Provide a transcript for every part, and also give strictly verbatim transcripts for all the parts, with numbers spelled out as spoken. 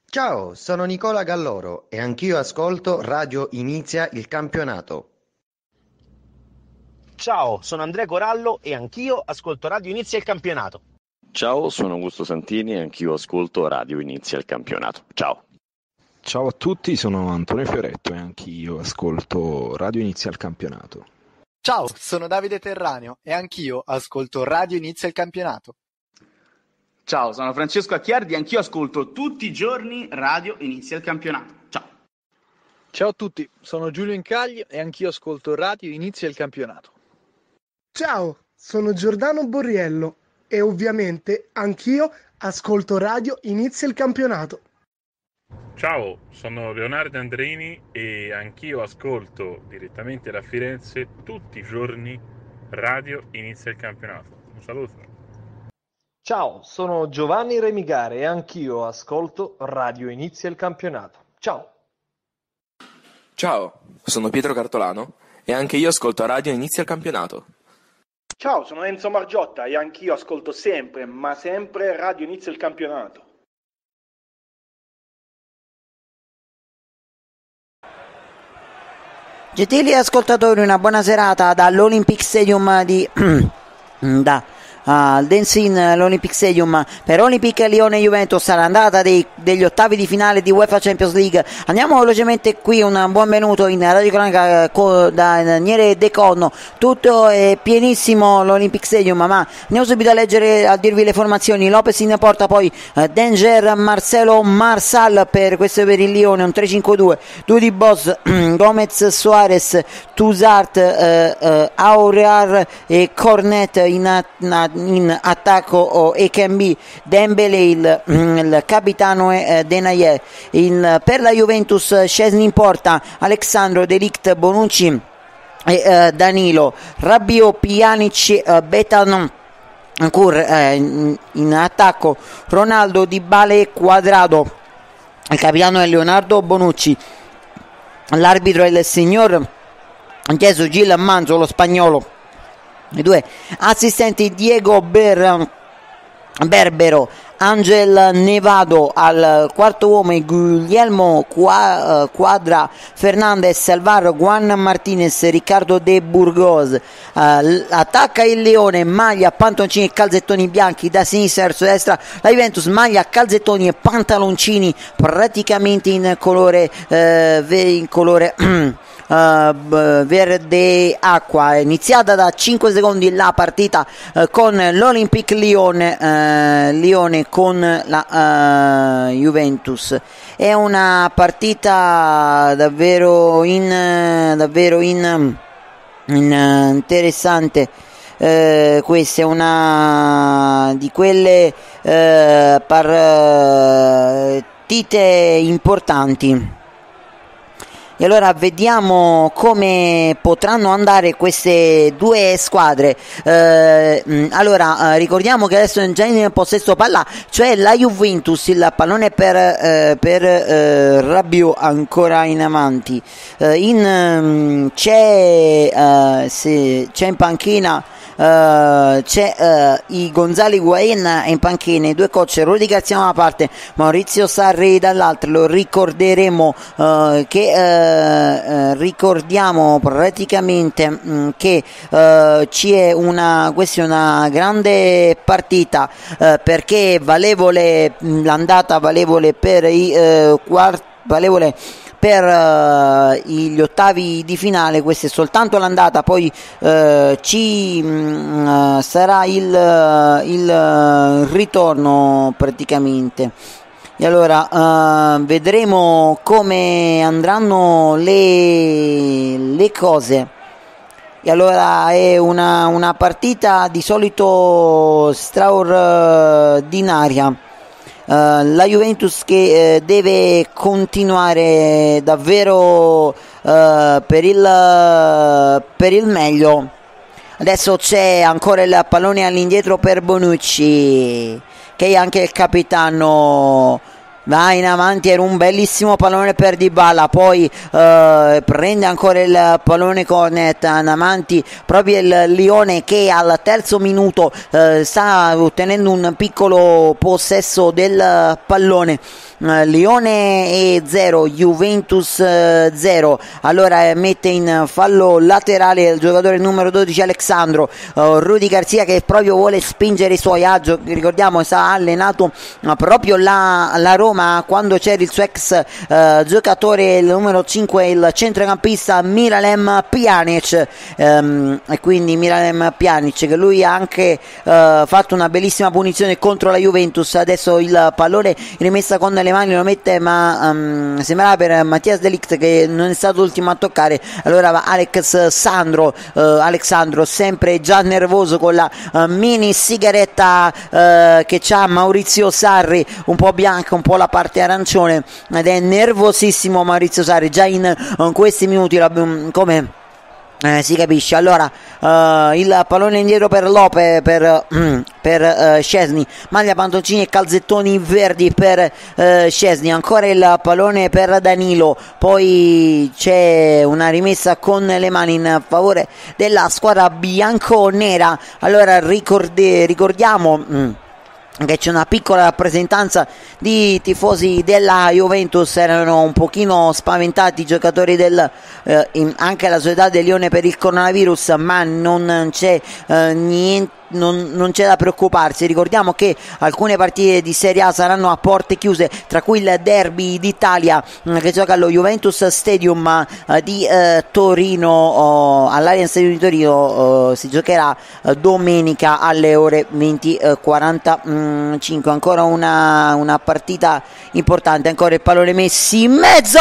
Ciao, sono Nicola Galloro e anch'io ascolto Radio Inizia il campionato. Ciao, sono Andrea Corallo e anch'io ascolto Radio Inizia il campionato. Ciao, sono Augusto Santini e anch'io ascolto Radio Inizia il campionato. Ciao. Ciao a tutti, sono Antonio Fioretto e anch'io ascolto Radio Inizia il campionato. Ciao, sono Davide Terraneo e anch'io ascolto Radio Inizia il campionato. Ciao, sono Francesco Acchiardi e anch'io ascolto tutti i giorni Radio Inizia il campionato. Ciao. Ciao a tutti, sono Giulio Incaglio e anch'io ascolto Radio Inizia il campionato. Ciao, sono Giordano Borriello e ovviamente anch'io ascolto Radio Inizia il campionato. Ciao, sono Leonardo Andreini e anch'io ascolto direttamente da Firenze tutti i giorni Radio Inizia il campionato. Un saluto. Ciao, sono Giovanni Remigare e anch'io ascolto Radio Inizia il campionato. Ciao. Ciao, sono Pietro Cartolano e anche io ascolto Radio Inizia il campionato. Ciao, sono Enzo Margiotta e anch'io ascolto sempre, ma sempre Radio Inizia il campionato. Gentili ascoltatori, una buona serata dall'Olympic Stadium di da al Denzin, l'Olympic Stadium per Olympic Lione Juventus all'andata dei, degli ottavi di finale di UEFA Champions League. Andiamo velocemente qui, un buon venuto in Radio Cronaca co, da Daniele De Conno. Tutto è pienissimo l'Olympic Stadium, ma andiamo subito a leggere, a dirvi le formazioni. Lopez in porta, poi eh, Danger, Marcelo Marsal per questo per il Lione, un tre cinque due, Dudi Boss, Gomez, Suarez, Tousart, eh, eh, Aurear e Cornet in, in in attacco Ekambi, Dembele il, il capitano è Denayer. Il, per la Juventus Szczesny in porta, Alexandro, De Ligt, Bonucci e eh, Danilo, Rabiot, Pjanic, eh, Betanon ancora eh, in, in attacco Ronaldo, Dybala e Quadrado. Il capitano è Leonardo Bonucci, l'arbitro è il signor Gesù Gil Manzo, lo spagnolo. I due assistenti Diego Ber- Berbero, Angel Nevado, al quarto uomo Guglielmo Qua- Quadra, Fernandez, Alvaro, Juan Martinez, Riccardo De Burgos. Uh, attacca il Lione, maglia, pantaloncini e calzettoni bianchi da sinistra verso destra. La Juventus maglia, calzettoni e pantaloncini praticamente in colore uh, in colore Uh, verde acqua. È iniziata da cinque secondi la partita uh, con l'Olympique Lione, uh, Lione con la uh, Juventus. È una partita davvero in davvero in, in uh, interessante. Uh, questa è una di quelle uh, partite importanti. E allora vediamo come potranno andare queste due squadre. Eh, allora eh, ricordiamo che adesso è già in possesso palla, cioè la Juventus, il pallone per, eh, per eh, Rabiot ancora in avanti. Eh, in, c'è, eh, se, c'è in panchina Uh, c'è uh, i Gonzalo Higuain in panchina, i due coach Rudy Garcia da una parte, Maurizio Sarri dall'altra. Lo ricorderemo uh, che uh, uh, ricordiamo praticamente mh, che uh, ci è una questa è una grande partita uh, perché valevole l'andata valevole per i uh, quarti valevole per uh, gli ottavi di finale. Questa è soltanto l'andata, poi uh, ci uh, sarà il, uh, il uh, ritorno praticamente. E allora uh, vedremo come andranno le, le cose. E allora è una, una partita di solito straordinaria. Uh, la Juventus che uh, deve continuare davvero uh, per, il, uh, per il meglio. Adesso c'è ancora il pallone all'indietro per Bonucci, che è anche il capitano va in avanti, era un bellissimo pallone per Dybala, poi eh, prende ancora il pallone Cornet in avanti, proprio il Lione che al terzo minuto eh, sta ottenendo un piccolo possesso del pallone. Lione zero, Juventus zero. Allora mette in fallo laterale il giocatore numero dodici Alexandro. uh, Rudy Garcia che proprio vuole spingere i suoi agio, ricordiamo sta allenato uh, proprio la, la Roma quando c'era il suo ex uh, giocatore, il numero cinque, il centrocampista Miralem Pjanic, um, e quindi Miralem Pjanic che lui ha anche uh, fatto una bellissima punizione contro la Juventus. Adesso il pallone rimessa con le mani lo mette, ma um, sembrava per Mattias De Ligt che non è stato l'ultimo a toccare. Allora va Alex Sandro, uh, Alexandro sempre già nervoso con la uh, mini sigaretta uh, che c'ha Maurizio Sarri, un po' bianca, un po' la parte arancione, ed è nervosissimo Maurizio Sarri già in, in questi minuti, come Eh, si capisce. Allora uh, il pallone indietro per Lopez, per, uh, per uh, Szczesny, maglia, pantaloncini e calzettoni verdi per uh, Szczesny. Ancora il pallone per Danilo, poi c'è una rimessa con le mani in favore della squadra bianco-nera. Allora ricordi, ricordiamo mm, che c'è una piccola rappresentanza di tifosi della Juventus, erano un pochino spaventati i giocatori del eh, in, anche la società del Lione per il coronavirus, ma non c'è eh, niente Non, non c'è da preoccuparsi. Ricordiamo che alcune partite di Serie A saranno a porte chiuse, tra cui il derby d'Italia mh, che gioca allo Juventus Stadium uh, di uh, Torino, uh, all'Allianz Stadium di Torino, uh, si giocherà uh, domenica alle ore venti e quarantacinque. Ancora una, una partita importante, ancora il pallone Messi in mezzo,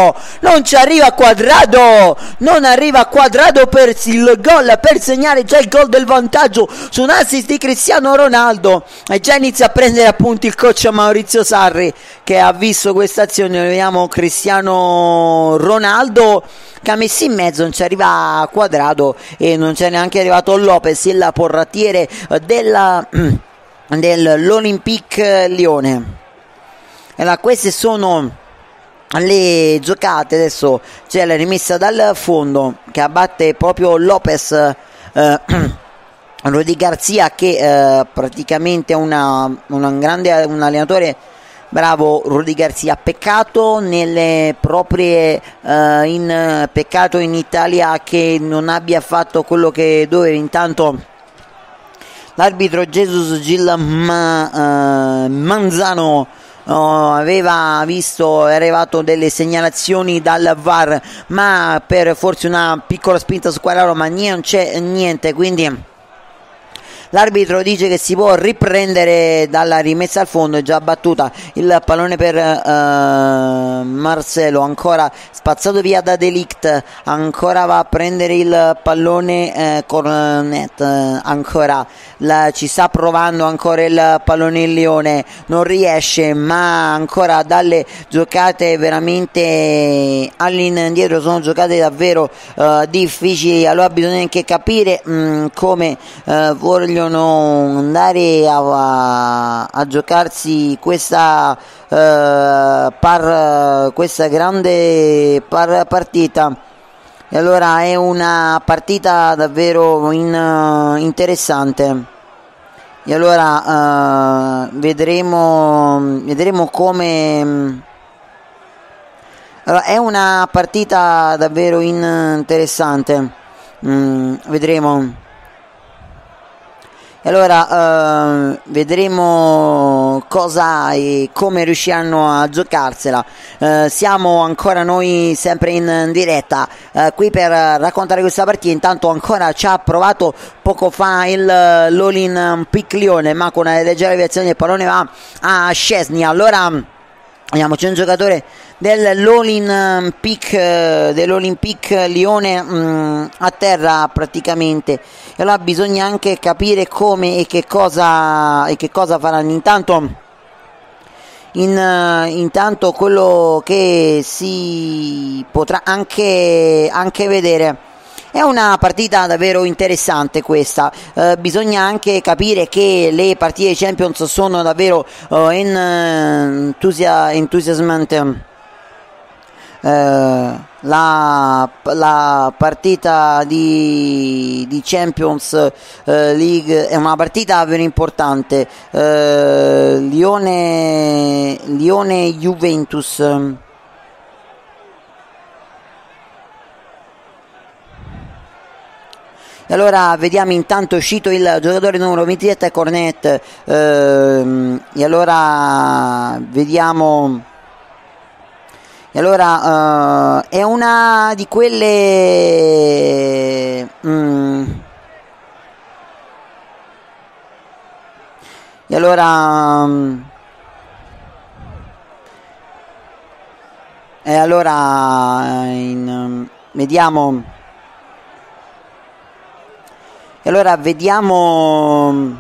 non ci arriva Quadrado, non arriva Quadrado per il gol, per segnare già il gol del vantaggio su un assist di Cristiano Ronaldo, e già inizia a prendere appunti il coach Maurizio Sarri che ha visto questa azione. Vediamo Cristiano Ronaldo che ha messo in mezzo, non ci arriva Quadrado e non c'è neanche arrivato Lopez, il portiere della, dell'Olympique Lione. Allora, queste sono le giocate. Adesso c'è la rimessa dal fondo che abbatte proprio Lopez, eh, Rudy Garcia che eh, praticamente è una, una grande, un allenatore bravo. Rudy Garcia, peccato nelle proprie eh, in, peccato in Italia che non abbia fatto quello che doveva. Intanto l'arbitro Jesus Gil Ma, eh, Manzano Oh, aveva visto, è arrivato delle segnalazioni dal V A R, ma per forse una piccola spinta su Quadrado, ma non c'è niente, quindi l'arbitro dice che si può riprendere dalla rimessa al fondo. È già battuta il pallone per uh, Marcelo, ancora spazzato via da De Ligt, ancora va a prendere il pallone eh, Cornet, ancora la, ci sta provando ancora il pallone il Lione, non riesce, ma ancora dalle giocate veramente all'indietro, sono giocate davvero uh, difficili. Allora bisogna anche capire mh, come uh, vogliono andare a, a, a giocarsi questa uh, par, questa grande par partita. E allora è una partita davvero in, uh, interessante. E allora uh, vedremo vedremo come allora, è una partita davvero in, interessante. Mm, vedremo. E allora uh, vedremo cosa e come riusciranno a giocarsela. Uh, siamo ancora noi sempre in diretta uh, qui per raccontare questa partita. Intanto ancora ci ha provato poco fa il uh, l'Olympique Lione, ma con una leggera deviazione il pallone va a Szczesny. Allora vediamo, c'è un giocatore dell'Olympique, dell'Olympique Lione mh, a terra praticamente, e allora bisogna anche capire come e che cosa e che cosa faranno. Intanto in, uh, intanto quello che si potrà anche, anche vedere È una partita davvero interessante questa, eh, bisogna anche capire che le partite Champions sono davvero uh, in, uh, entusia- entusiasmante. Uh, la, la partita di, di Champions uh, League è una partita davvero importante. uh, Lione Lione Juventus. E allora vediamo, intanto è uscito il giocatore numero ventisette Cornet, ehm, e allora vediamo, e allora uh, è una di quelle mm, e allora um, e allora in, um, vediamo E allora vediamo.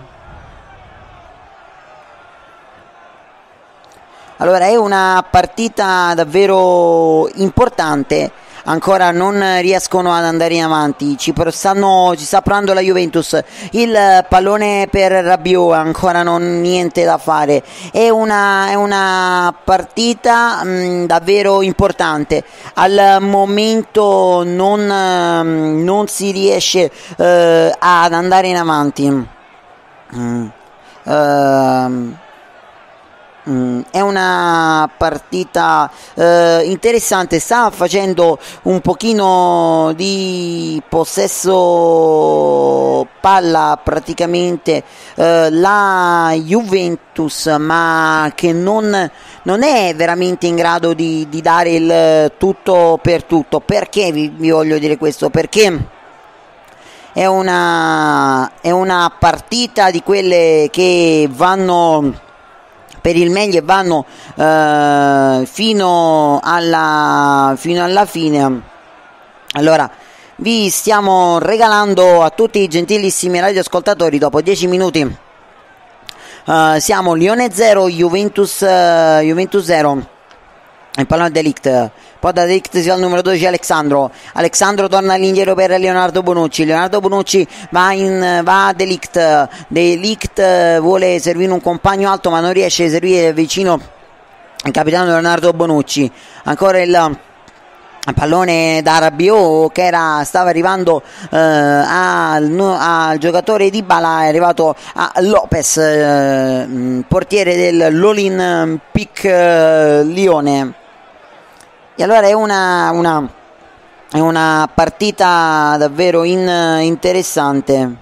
Allora è una partita davvero importante. Ancora non riescono ad andare in avanti. Ci, stanno, ci sta provando la Juventus. Il pallone per Rabiot, ancora non niente da fare. È una, è una partita mh, davvero importante. Al momento non, mh, non si riesce uh, ad andare in avanti. Mm. Uh, Mm, è una partita eh, interessante. Sta facendo un pochino di possesso palla praticamente eh, la Juventus, ma che non, non è veramente in grado di, di dare il tutto per tutto. Perché vi, vi voglio dire questo? Perché è una, è una partita di quelle che vanno per il meglio e vanno eh, fino alla fino alla fine. Allora vi stiamo regalando a tutti i gentilissimi radioascoltatori, dopo dieci minuti uh, siamo Lione zero Juventus uh, Juventus zero. Il pallone De Ligt, poi da De Ligt si va al numero dodici Alexandro. Alexandro torna all'indietro per Leonardo Bonucci. Leonardo Bonucci va, in, va a De Ligt. De Ligt vuole servire un compagno alto ma non riesce a servire vicino il capitano Leonardo Bonucci. Ancora il pallone da Rabiot che era, stava arrivando eh, al, al giocatore Dybala, è arrivato a Lopez, eh, portiere del l'Olympique eh, Lione. E allora è una, una, è una partita davvero in, interessante.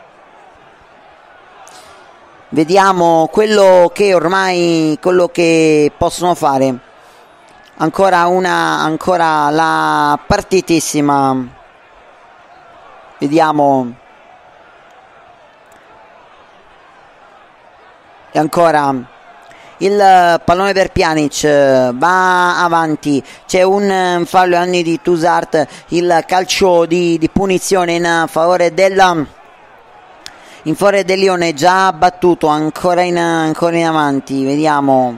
Vediamo quello che ormai quello che possono fare. Ancora una ancora la partitissima. Vediamo. E ancora il pallone per Pjanic, va avanti, c'è un fallo ai danni di Toussaint, il calcio di, di punizione in favore della in favore del Lione, già battuto, ancora in, ancora in avanti. Vediamo,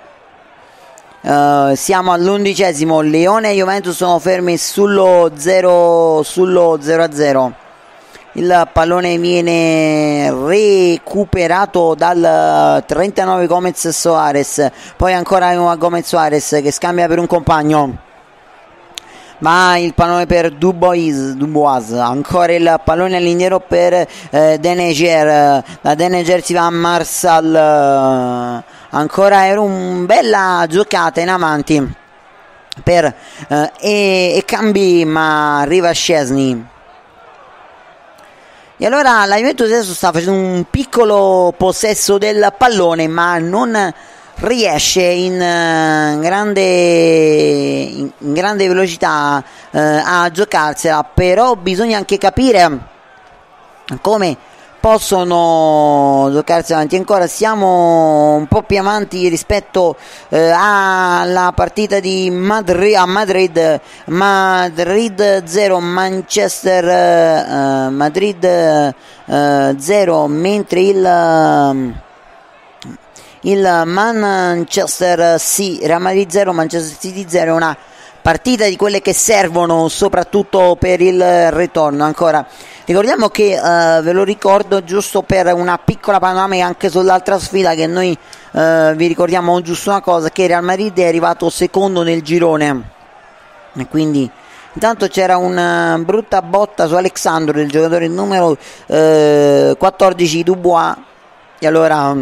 uh, siamo all'undicesimo, Lione e Juventus sono fermi sullo zero sullo zero a zero. Il pallone viene recuperato dal trentanove Gomez Soares, poi ancora Gomez Soares che scambia per un compagno, ma il pallone per Dubois, Dubois, ancora il pallone all'indietro per eh, Deneger, da Deneger si va a Marsal, ancora era una bella giocata in avanti per eh, e, e cambi, ma arriva Szczesny. E allora la Juventus adesso sta facendo un piccolo possesso del pallone, ma non riesce in, uh, grande, in, in grande velocità uh, a giocarsela. Però bisogna anche capire come possono giocarsi avanti. Ancora siamo un po' più avanti rispetto eh, alla partita di Madrid, a Madrid Madrid zero Manchester eh, Madrid eh, zero, mentre il il Manchester City, Real Madrid zero Manchester City zero, una partita, di quelle che servono soprattutto per il ritorno. Ancora ricordiamo che uh, ve lo ricordo giusto per una piccola panoramica anche sull'altra sfida, che noi uh, vi ricordiamo giusto una cosa, che Real Madrid è arrivato secondo nel girone, e quindi intanto c'era una brutta botta su Alexandro, il giocatore numero uh, quattordici Dubois. E allora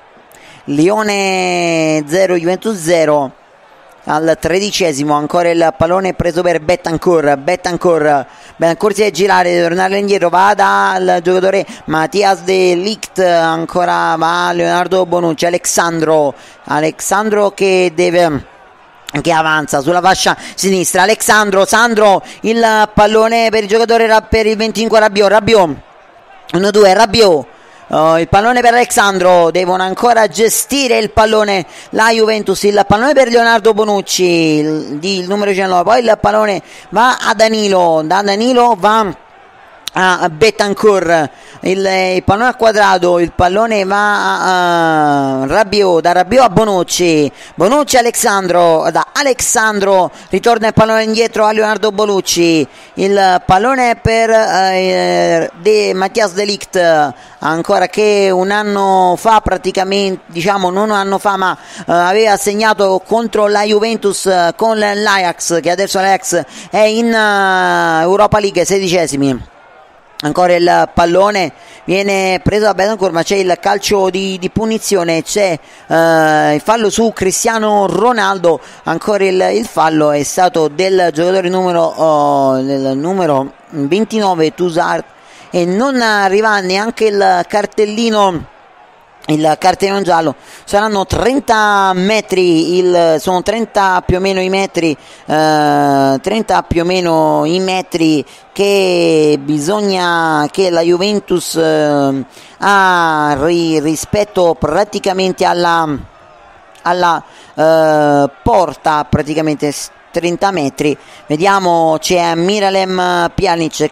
Lione zero Juventus zero. Al tredicesimo ancora il pallone preso per Betancourt. Betancourt Betancourt si deve girare, deve tornare indietro, va dal giocatore Mattias De Ligt, ancora va Leonardo Bonucci. Alexandro Alexandro che deve che avanza sulla fascia sinistra. Alexandro Sandro, il pallone per il giocatore, per il venticinque Rabiot. Rabiot uno due Rabiot. Uh, il pallone per Alexandro, devono ancora gestire il pallone la Juventus, il pallone per Leonardo Bonucci, il, il numero diciannove, poi il pallone va a Danilo, da Danilo va a Betancourt, il, il pallone al quadrato, il pallone va a uh, Rabiot, da Rabiot a Bonucci, Bonucci Alexandro, da Alexandro ritorna il pallone indietro a Leonardo Bonucci, il pallone per uh, De Mattias De Ligt, ancora che un anno fa praticamente, diciamo non un anno fa, ma uh, aveva segnato contro la Juventus uh, con l'Ajax, che adesso l'Ajax è in uh, Europa League, sedicesimi. Ancora il pallone viene preso da Betancourt, ma c'è il calcio di, di punizione, c'è uh, il fallo su Cristiano Ronaldo. Ancora il, il fallo è stato del giocatore numero, uh, del numero ventinove Toussaint, e non arriva neanche il cartellino il cartellino giallo. Saranno trenta metri, il, sono trenta più o meno i metri, eh, trenta più o meno i metri che bisogna che la Juventus eh, ha ri, rispetto praticamente alla, alla eh, porta, praticamente trenta metri. Vediamo, c'è Miralem Pjanic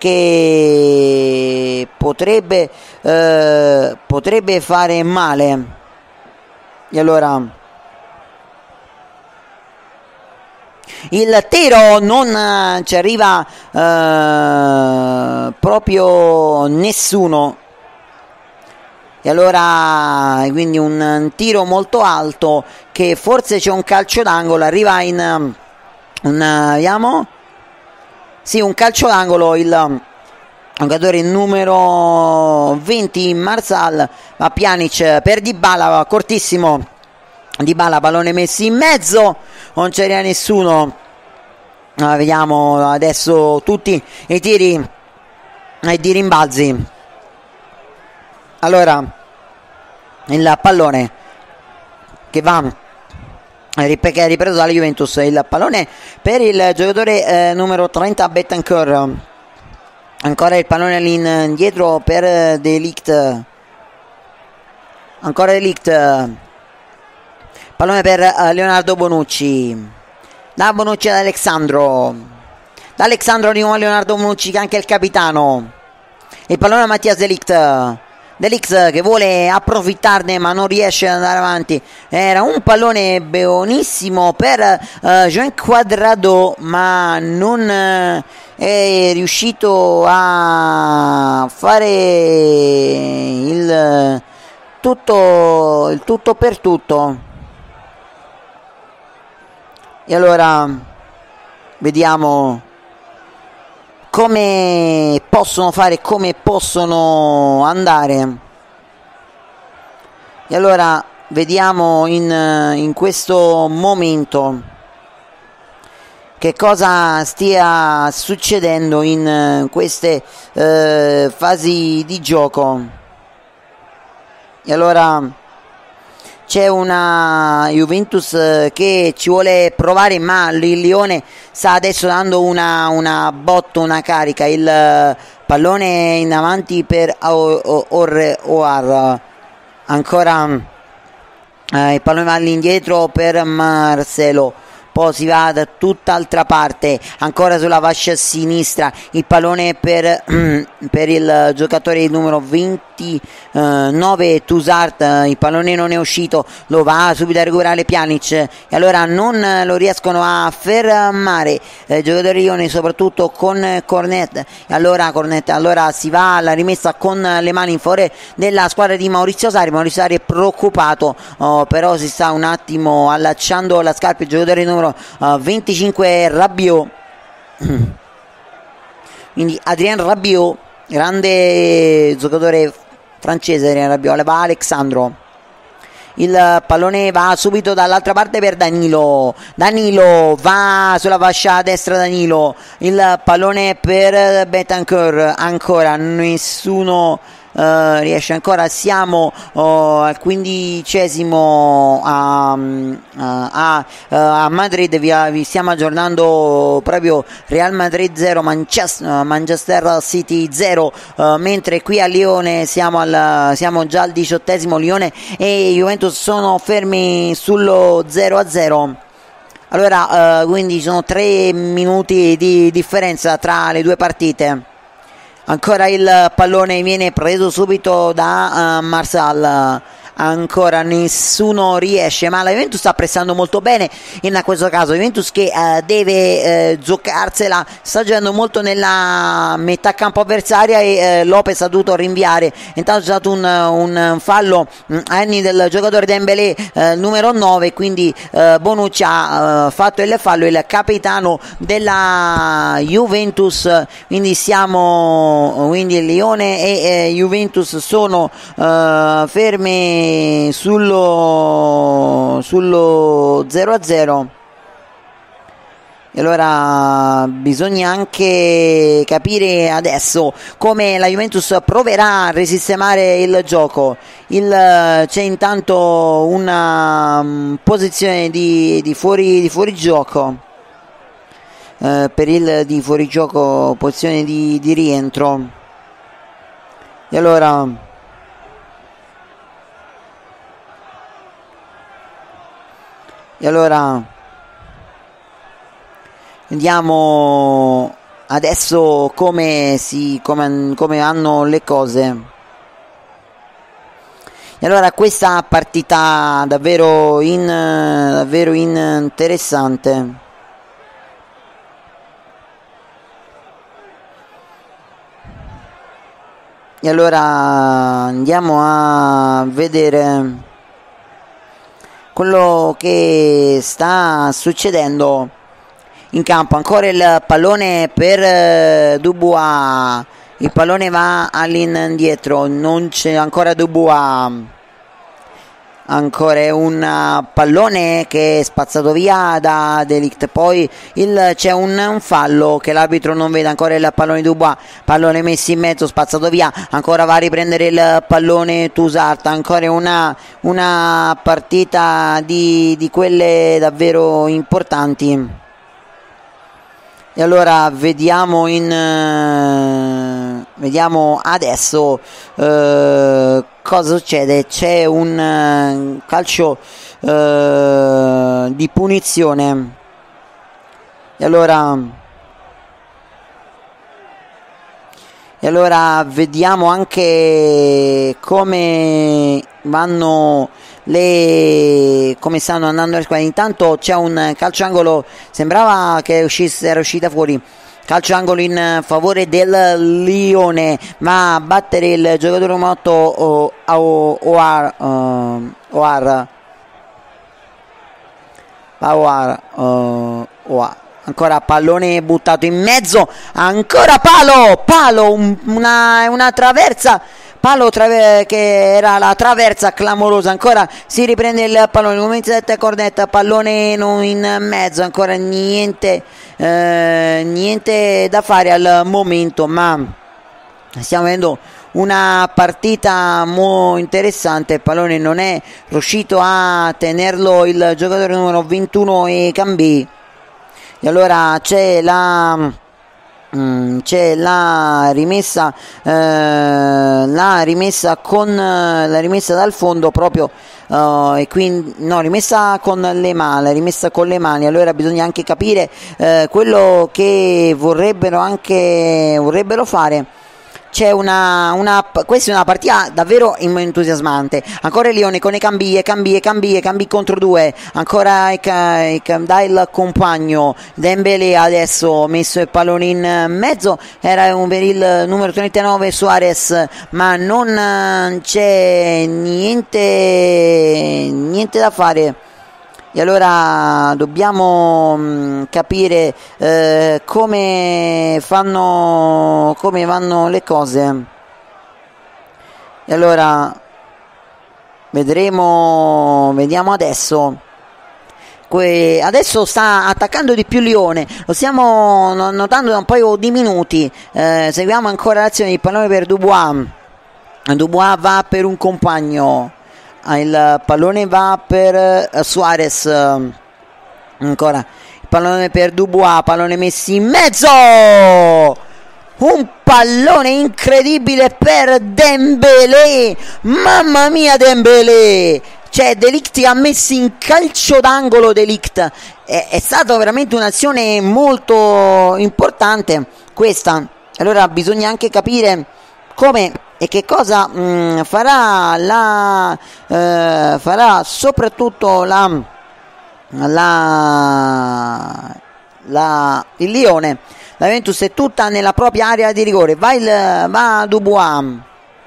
che potrebbe eh, potrebbe fare male, e allora il tiro non ci arriva eh, proprio nessuno, e allora quindi un tiro molto alto, che forse c'è un calcio d'angolo, arriva in un, vediamo, sì, un calcio d'angolo. Il giocatore numero venti Marsal, ma Pjanic per Dybala, cortissimo Dybala, pallone messo in mezzo, non c'era nessuno. Ah, vediamo adesso tutti i tiri i tiri rimbalzi. Allora il pallone che va che è ripreso dalla Juventus, il pallone per il giocatore eh, numero trenta Betancourt, ancora il pallone all'indietro per De Ligt, ancora De Ligt, pallone per eh, Leonardo Bonucci, da Bonucci ad Alexandro, da Alexandro di nuovo a Leonardo Bonucci, che è anche il capitano, il pallone a Mattias De Ligt, De Ligt che vuole approfittarne ma non riesce ad andare avanti. Era un pallone buonissimo per uh, Joan Quadrado, ma non uh, è riuscito a fare il tutto, il tutto per tutto. E allora vediamo come possono fare, come possono andare. E allora vediamo in, in questo momento che cosa stia succedendo in queste eh, fasi di gioco. E allora c'è una Juventus che ci vuole provare, ma il Lione sta adesso dando una, una botta, una carica. Il pallone in avanti per Oar, ancora eh, il pallone va all'indietro per Marcelo, poi si va da tutt'altra parte, ancora sulla fascia sinistra, il pallone per, per il giocatore numero ventinove Tusart, il pallone non è uscito, lo va subito a recuperare Pjanic e allora non lo riescono a fermare eh, giocatori Lione, soprattutto con Cornet, e allora Cornet allora si va alla rimessa con le mani in favore della squadra di Maurizio Sarri. Maurizio Sarri è preoccupato, oh, però si sta un attimo allacciando la scarpa il giocatore numero uh, venticinque Rabiot, quindi Adrien Rabiot, grande giocatore francese. Adrien Rabiot, va Alexandro, il pallone va subito dall'altra parte per Danilo, Danilo va sulla fascia destra, Danilo, il pallone per Bentancur, ancora nessuno Uh, riesce ancora, siamo uh, al quindicesimo a, uh, a, uh, a Madrid, vi, vi stiamo aggiornando proprio. Real Madrid zero, Manchester, uh, Manchester City zero, uh, mentre qui a Lione siamo, al, siamo già al diciottesimo, Lione e Juventus sono fermi sullo zero a zero. Allora uh, quindi ci sono tre minuti di differenza tra le due partite. Ancora il pallone viene preso subito da uh, Marsal, ancora nessuno riesce, ma la Juventus sta pressando molto bene in questo caso. Juventus che uh, deve uh, giocarsela, sta giocando molto nella metà campo avversaria e uh, Lopez ha dovuto rinviare. Intanto c'è stato un, un fallo um, a anni del giocatore Dembélé uh, numero nove, quindi uh, Bonucci ha uh, fatto il fallo, il capitano della Juventus, quindi siamo quindi Lione e uh, Juventus sono uh, fermi sullo sullo zero a zero. E allora bisogna anche capire adesso come la Juventus proverà a risistemare il gioco. Il, c'è intanto una um, posizione di, di fuori di fuorigioco eh, per il di fuorigioco, posizione di, di rientro. E allora E allora vediamo adesso come, si, come, come vanno le cose. E allora questa partita davvero, in, davvero interessante. E allora andiamo a vedere quello che sta succedendo in campo. Ancora il pallone per uh, Dubois, il pallone va all'indietro, non c'è ancora Dubois, ancora un pallone che è spazzato via da De Ligt, poi il, c'è un, un fallo che l'arbitro non vede. Ancora il pallone di Dubois, pallone messo in mezzo, spazzato via, ancora va a riprendere il pallone Tusart. Ancora una, una partita di, di quelle davvero importanti. E allora vediamo in uh, vediamo adesso uh, cosa succede. C'è un uh, calcio uh, di punizione. E allora E allora vediamo anche come vanno le come stanno andando le squadre. Intanto c'è un calcio angolo, sembrava che uscisse, era uscita fuori. Calcio angolo in favore del Lione, ma a battere il giocatore numero otto Oar Oar Oar Oar. Ancora pallone buttato in mezzo, ancora palo, palo, un, una, una traversa, palo traver- che era la traversa clamorosa. Ancora si riprende il pallone, numero ventisette Cornet, pallone in mezzo, ancora niente, eh, niente da fare al momento, ma stiamo vedendo una partita molto interessante. Il pallone non è riuscito a tenerlo il giocatore numero ventuno e Cambi. E allora c'è la mm, c'è la rimessa eh, la rimessa con la rimessa dal fondo proprio uh, e quindi no, rimessa con le mani, rimessa con le mani. Allora bisogna anche capire uh, quello che vorrebbero anche vorrebbero fare. C'è una, una questa è una partita davvero entusiasmante. Ancora il Lione con i cambi e cambi e cambi e cambi contro due. Ancora dà il compagno Dembélé, adesso messo il pallone in mezzo. Era un per il numero trentanove Suarez, ma non c'è niente niente da fare. E allora dobbiamo mh, capire eh, come fanno, come vanno le cose. E allora vedremo, vediamo adesso. Que- adesso sta attaccando di più Lione, lo stiamo notando da un paio di minuti. Eh, seguiamo ancora l'azione, il pallone per Dubois. Dubois va per un compagno. Il pallone va per uh, Suarez, ancora il pallone per Dubois, pallone messo in mezzo, un pallone incredibile per Dembélé, mamma mia Dembélé, cioè De Ligt ha messo in calcio d'angolo. De Ligt è, è stata veramente un'azione molto importante questa. Allora bisogna anche capire come e che cosa mh, farà la eh, farà soprattutto la, la, la il Lione. La Juventus è tutta nella propria area di rigore, va il va Dubois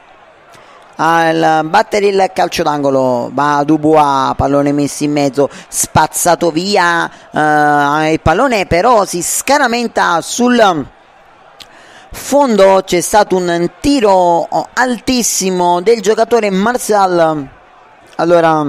al battere il calcio d'angolo, va Dubois, pallone messo in mezzo, spazzato via, eh, il pallone però si scaramenta sul fondo. C'è stato un tiro altissimo del giocatore Martial. Allora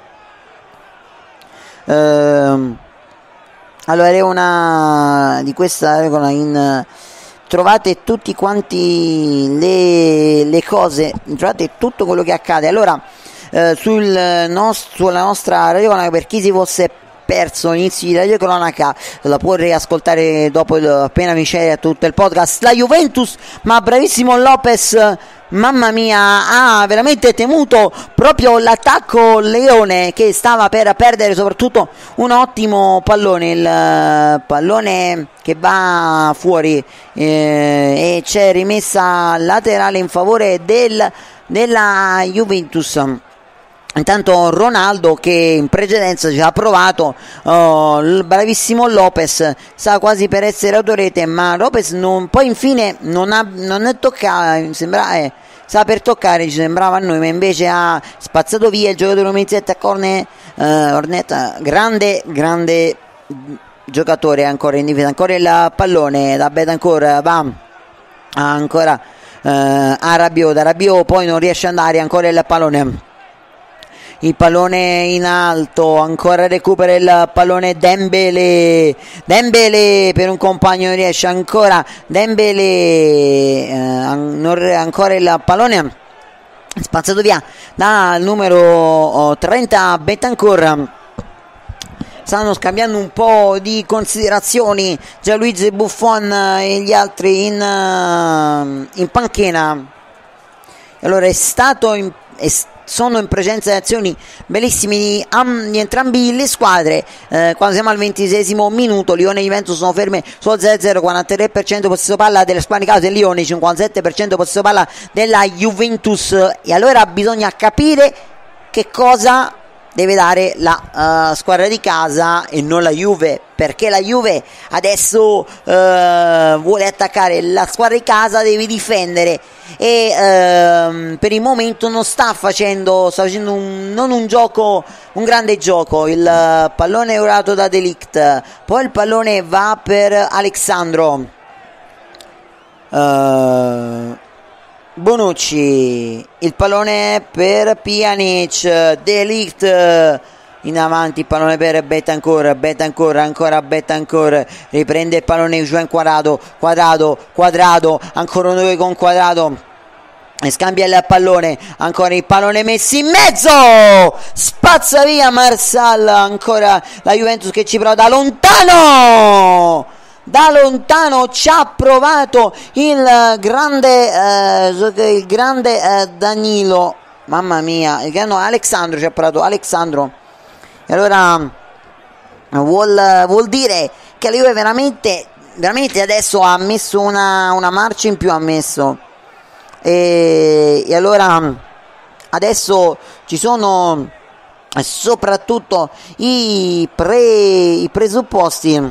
ehm, allora è una di questa regola in trovate tutti quanti le, le cose, trovate tutto quello che accade. Allora eh, sul nost- sulla nostra regola, per chi si fosse perso l'inizio di Radio Cronaca, la può riascoltare dopo il, appena finisce tutto il podcast. La Juventus, ma bravissimo Lopez, mamma mia, ha veramente temuto proprio l'attacco Leone, che stava per perdere soprattutto un ottimo pallone, il pallone che va fuori, eh, e c'è rimessa laterale in favore del, della Juventus. Intanto Ronaldo, che in precedenza ci ha provato, oh, il bravissimo Lopez sta quasi per essere autorete, ma Lopez non, poi infine non, ha, non è toccato, sembra, eh, sta per toccare, ci sembrava a noi, ma invece ha spazzato via il giocatore Menzetta a Cornet, eh, Ornetta, grande, grande giocatore ancora in difesa. Ancora il pallone da Betancourt, va ancora eh, a Rabiot, da Rabiot poi non riesce ad andare, ancora il pallone. Il pallone in alto, ancora recupera il pallone Dembélé, Dembélé per un compagno non riesce, ancora Dembélé, eh, ancora il pallone spazzato via dal numero trenta Betancourt. Stanno scambiando un po' di considerazioni Gianluigi Buffon e gli altri in, in panchina. Allora è stato in, è sono in presenza di azioni bellissime di, um, di entrambi le squadre. Eh, quando siamo al ventiseiesimo minuto, Lione e Juventus sono ferme sul zero a zero, quarantatré per cento possesso palla delle squadre di casa del Lione, cinquantasette per cento possesso palla della Juventus. E allora bisogna capire che cosa deve dare la uh, squadra di casa e non la Juve, perché la Juve adesso uh, vuole attaccare, la squadra di casa deve difendere e uh, per il momento non sta facendo sta facendo un, non un gioco, un grande gioco. Il uh, pallone è urato da De Ligt, poi il pallone va per Alexandro, uh, Bonucci, il pallone per Pjanic, De Ligt in avanti, il pallone per Betancourt, Betancourt, ancora Betancourt, riprende il pallone Juan Quadrado, Quadrado, Quadrado, ancora un due con Quadrado, e scambia il pallone, ancora il pallone messo in mezzo, spazza via Martial, ancora la Juventus che ci prova da lontano. Da lontano ci ha provato il grande, eh, il grande eh, Danilo, mamma mia, no, Alexandro ci ha parlato, Alexandro, e allora vuol, vuol dire che la Juve veramente, veramente adesso ha messo una, una marcia in più, ha messo, e, e allora adesso ci sono soprattutto i, pre, i presupposti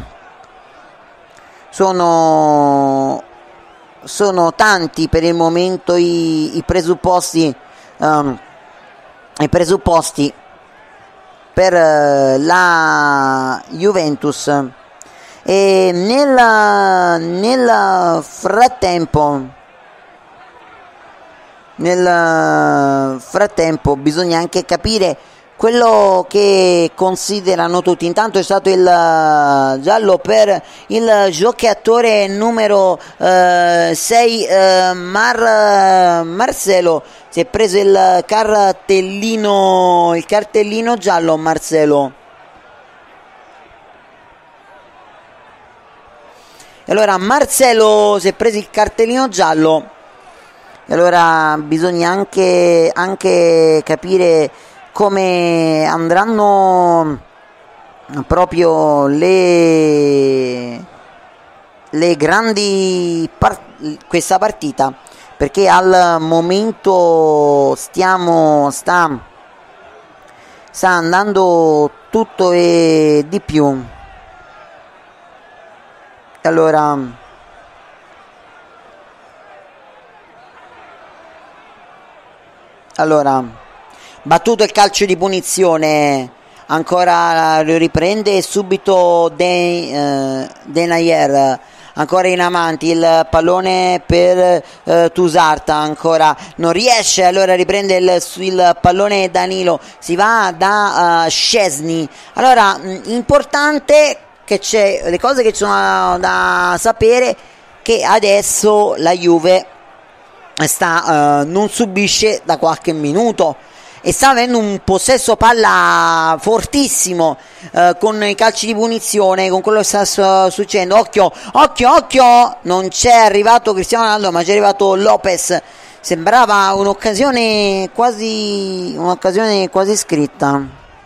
sono, sono tanti per il momento, i, i presupposti um, i presupposti per uh, la Juventus, e nel, nel frattempo nel frattempo bisogna anche capire quello che considerano tutti. Intanto è stato il giallo per il giocatore numero uh, sei, uh, Mar, Marcelo, si è preso il cartellino il cartellino giallo Marcelo. E allora Marcelo si è preso il cartellino giallo, e allora bisogna anche, anche capire come andranno proprio le, le grandi part- questa partita, perché al momento stiamo sta, sta andando tutto e di più. Allora allora battuto il calcio di punizione, ancora lo riprende subito De, eh, Denayer, ancora in avanti il pallone per eh, Tusarta, ancora non riesce, allora riprende il, il pallone Danilo, si va da uh, Szczesny. Allora mh, importante che c'è, le cose che ci sono da sapere, che adesso la Juve sta uh, non subisce da qualche minuto e sta avendo un possesso palla fortissimo, uh, con i calci di punizione, con quello che sta su- succedendo. Occhio, occhio, occhio, non c'è arrivato Cristiano Ronaldo, ma c'è arrivato Lopez. Sembrava un'occasione quasi un'occasione quasi scritta.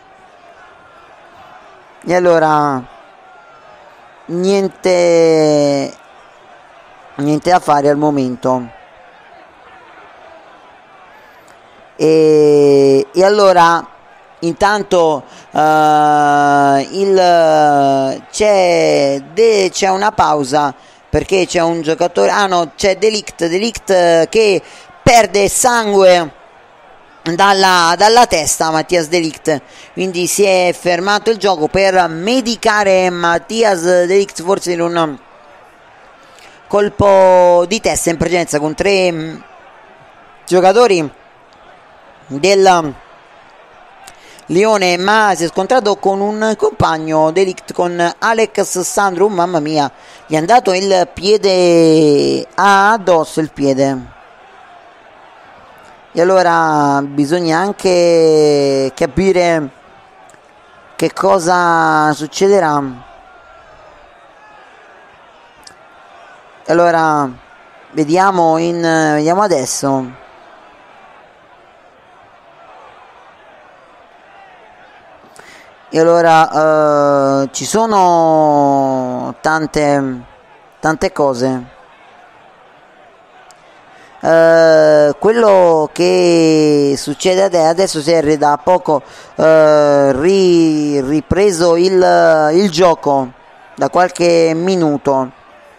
E allora niente niente da fare al momento. E, e allora intanto uh, il, c'è, de, c'è una pausa, perché c'è un giocatore, ah no, c'è De Ligt, De Ligt che perde sangue dalla, dalla testa, Mattias De Ligt, quindi si è fermato il gioco per medicare Mattias De Ligt, forse in un colpo di testa in precedenza con tre giocatori del Lione, ma si è scontrato con un compagno, De Ligt, con Alex Sandro. Mamma mia, gli è andato il piede addosso, il piede. E allora bisogna anche capire che cosa succederà. Allora vediamo in vediamo adesso. E allora uh, ci sono tante tante cose. Uh, quello che succede adesso, si è da poco uh, ri, ripreso il, il gioco da qualche minuto.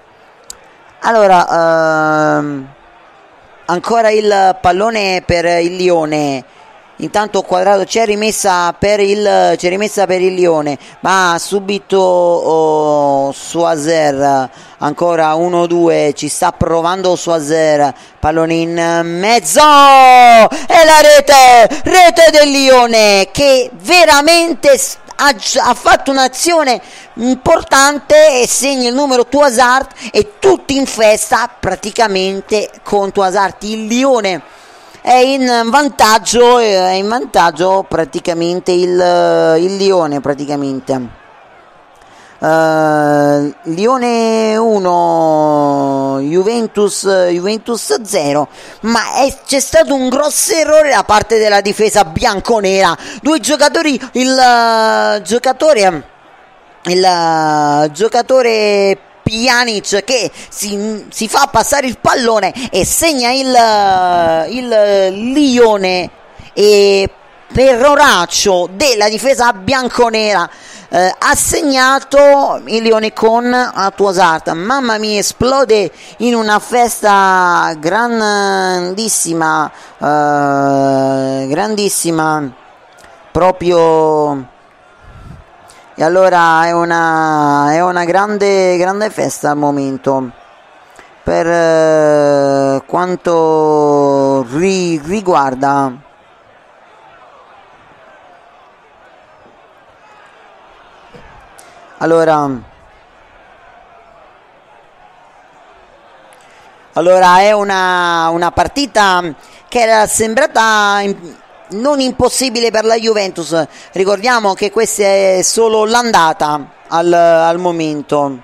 Allora uh, ancora il pallone per il Lione. Intanto Quadrato c'è rimessa per il c'è rimessa per il Lione, ma subito oh, Suazer, ancora uno due, ci sta provando Suazer, pallone in mezzo e la rete rete del Lione, che veramente ha, ha fatto un'azione importante e segna il numero Tuasart, e tutti in festa praticamente con Tuasart. Il Lione è in vantaggio, è in vantaggio praticamente il, il Lione praticamente. Uh, Lione uno, Juventus, Juventus zero, ma è, c'è stato un grosso errore da parte della difesa bianconera. Due giocatori, il uh, giocatore, il uh, giocatore Pjanic che si, si fa passare il pallone e segna il, il Lione, e peroraccio della difesa bianconera. Eh, ha segnato il Lione con Atuasart. Mamma mia, esplode in una festa grandissima, eh, grandissima proprio, e allora è una, è una grande, grande festa al momento per eh, quanto ri, riguarda Allora, allora è una, una partita che era sembrata in, non impossibile per la Juventus. Ricordiamo che questa è solo l'andata al, al momento,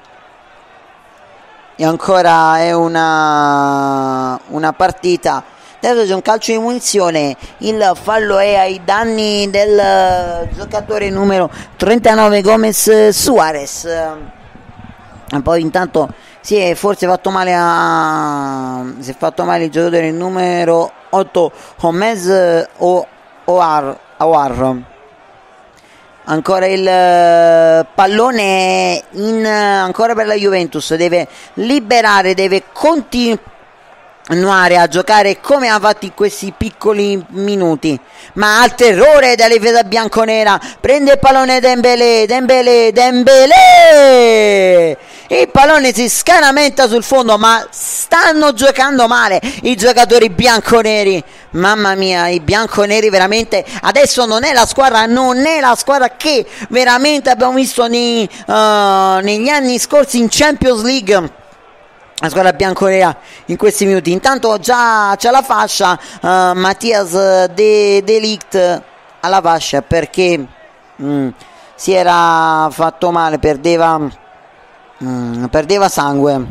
e ancora è una, una partita. Adesso c'è un calcio di munizione, il fallo è ai danni del giocatore numero trentanove Gomez Suarez. Poi intanto si è forse fatto male a si è fatto male il giocatore numero otto Gomez Oar, Oar. Ancora il pallone in, ancora per la Juventus, deve liberare, deve continuare a giocare come ha fatto in questi piccoli minuti, ma al terrore della difesa bianconera. Prende il pallone Dembélé, Dembélé, Dembélé, il pallone si scaramenta sul fondo, ma stanno giocando male i giocatori bianconeri. Mamma mia, i bianconeri veramente adesso non è la squadra, non è la squadra che veramente abbiamo visto nei, uh, negli anni scorsi in Champions League. La squadra bianconera in questi minuti. Intanto già c'è la fascia, uh, Mattias De, De Ligt alla fascia perché mm, si era fatto male, perdeva, mm, perdeva sangue.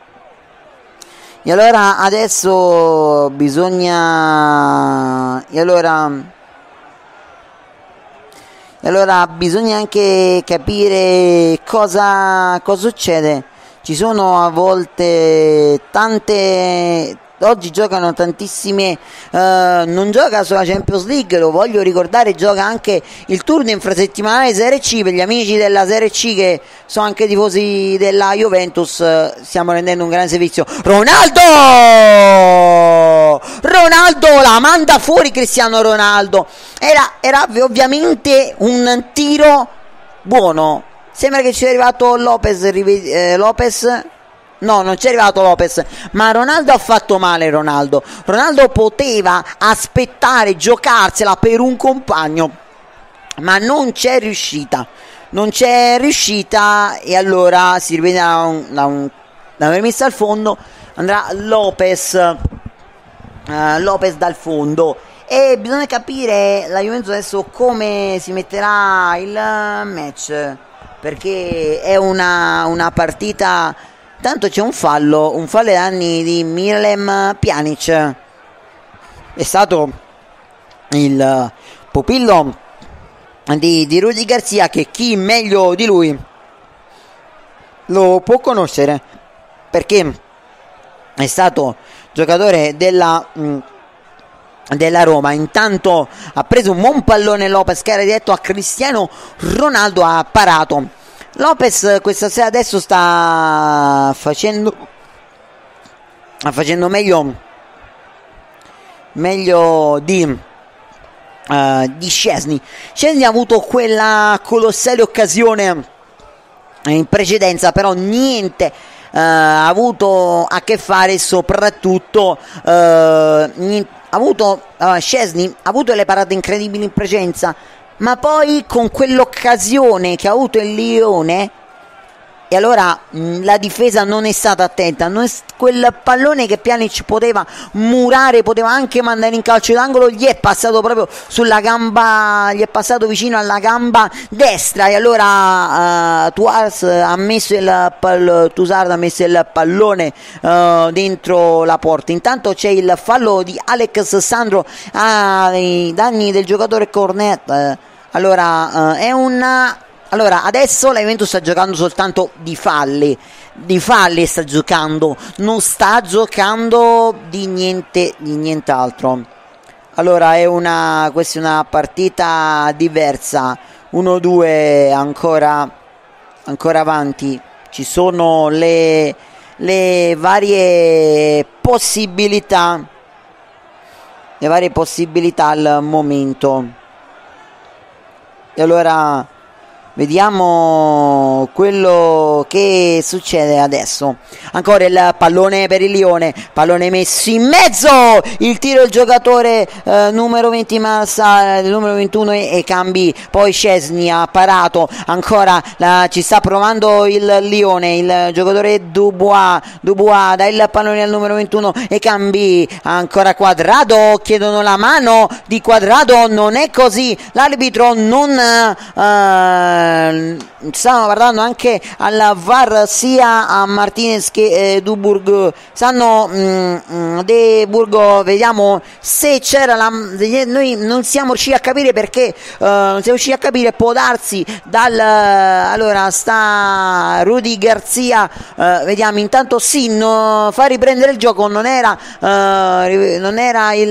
E allora adesso bisogna e allora e allora bisogna anche capire cosa, cosa succede. Ci sono a volte tante, oggi giocano tantissime, eh, non gioca solo la Champions League, lo voglio ricordare, gioca anche il turno infrasettimanale Serie C. Per gli amici della Serie C che sono anche tifosi della Juventus, eh, stiamo rendendo un grande servizio. Ronaldo! Ronaldo la manda fuori, Cristiano Ronaldo. Era, era ovviamente un tiro buono. Sembra che ci sia arrivato Lopez, eh, Lopez, no, non ci è arrivato Lopez, ma Ronaldo ha fatto male. Ronaldo, Ronaldo poteva aspettare, giocarsela per un compagno, ma non c'è riuscita, non c'è riuscita, e allora si rivede da un, da un, da una rimessa al fondo, andrà Lopez, uh, Lopez dal fondo. E bisogna capire la Juventus adesso come si metterà il match, perché è una, una partita. Tanto c'è un fallo, un fallo ai danni di Miralem Pjanic. È stato il pupillo di, di Rudy Garcia, che chi meglio di lui lo può conoscere, perché è stato giocatore della, mh, della Roma. Intanto ha preso un buon pallone Lopez, che era diretto a Cristiano Ronaldo, ha parato. Lopez questa sera adesso sta facendo sta facendo meglio meglio di uh, di Szczesny. Szczesny ha avuto quella colossale occasione in precedenza, però niente uh, ha avuto a che fare, soprattutto uh, niente, ha avuto uh, Szczesny ha avuto le parate incredibili in precedenza, ma poi con quell'occasione che ha avuto il Lione e allora mh, la difesa non è stata attenta, non è, quel pallone che Pjanic poteva murare, poteva anche mandare in calcio d'angolo, gli è passato proprio sulla gamba, gli è passato vicino alla gamba destra, e allora uh, Tuars ha messo il pal- Toussaint ha messo il pallone uh, dentro la porta. Intanto c'è il fallo di Alex Sandro ai danni del giocatore Cornet. Uh, allora uh, è una Allora, adesso la Juventus sta giocando soltanto di falli, di falli sta giocando, non sta giocando di niente, di nient'altro. Allora, è una, questa è una partita diversa, uno due ancora, ancora avanti, ci sono le, le varie possibilità, le varie possibilità al momento. E allora vediamo quello che succede adesso. Ancora il pallone per il Lione, pallone messo in mezzo, il tiro del giocatore eh, numero venti Massa, numero ventuno e, e cambi, poi Szczesny ha parato, ancora la, ci sta provando il Lione, il giocatore Dubois, Dubois dà il pallone al numero ventuno e cambi, ancora Quadrado, chiedono la mano di Quadrado, non è così, l'arbitro non eh, stanno parlando anche alla V A R sia a Martinez che eh, Duburg, stanno mm, De Burgo, vediamo se c'era la, noi non siamo riusciti a capire perché uh, non siamo riusciti a capire, può darsi dal uh, allora sta Rudy Garcia, uh, vediamo intanto sì, no, fa riprendere il gioco, non era uh, non era il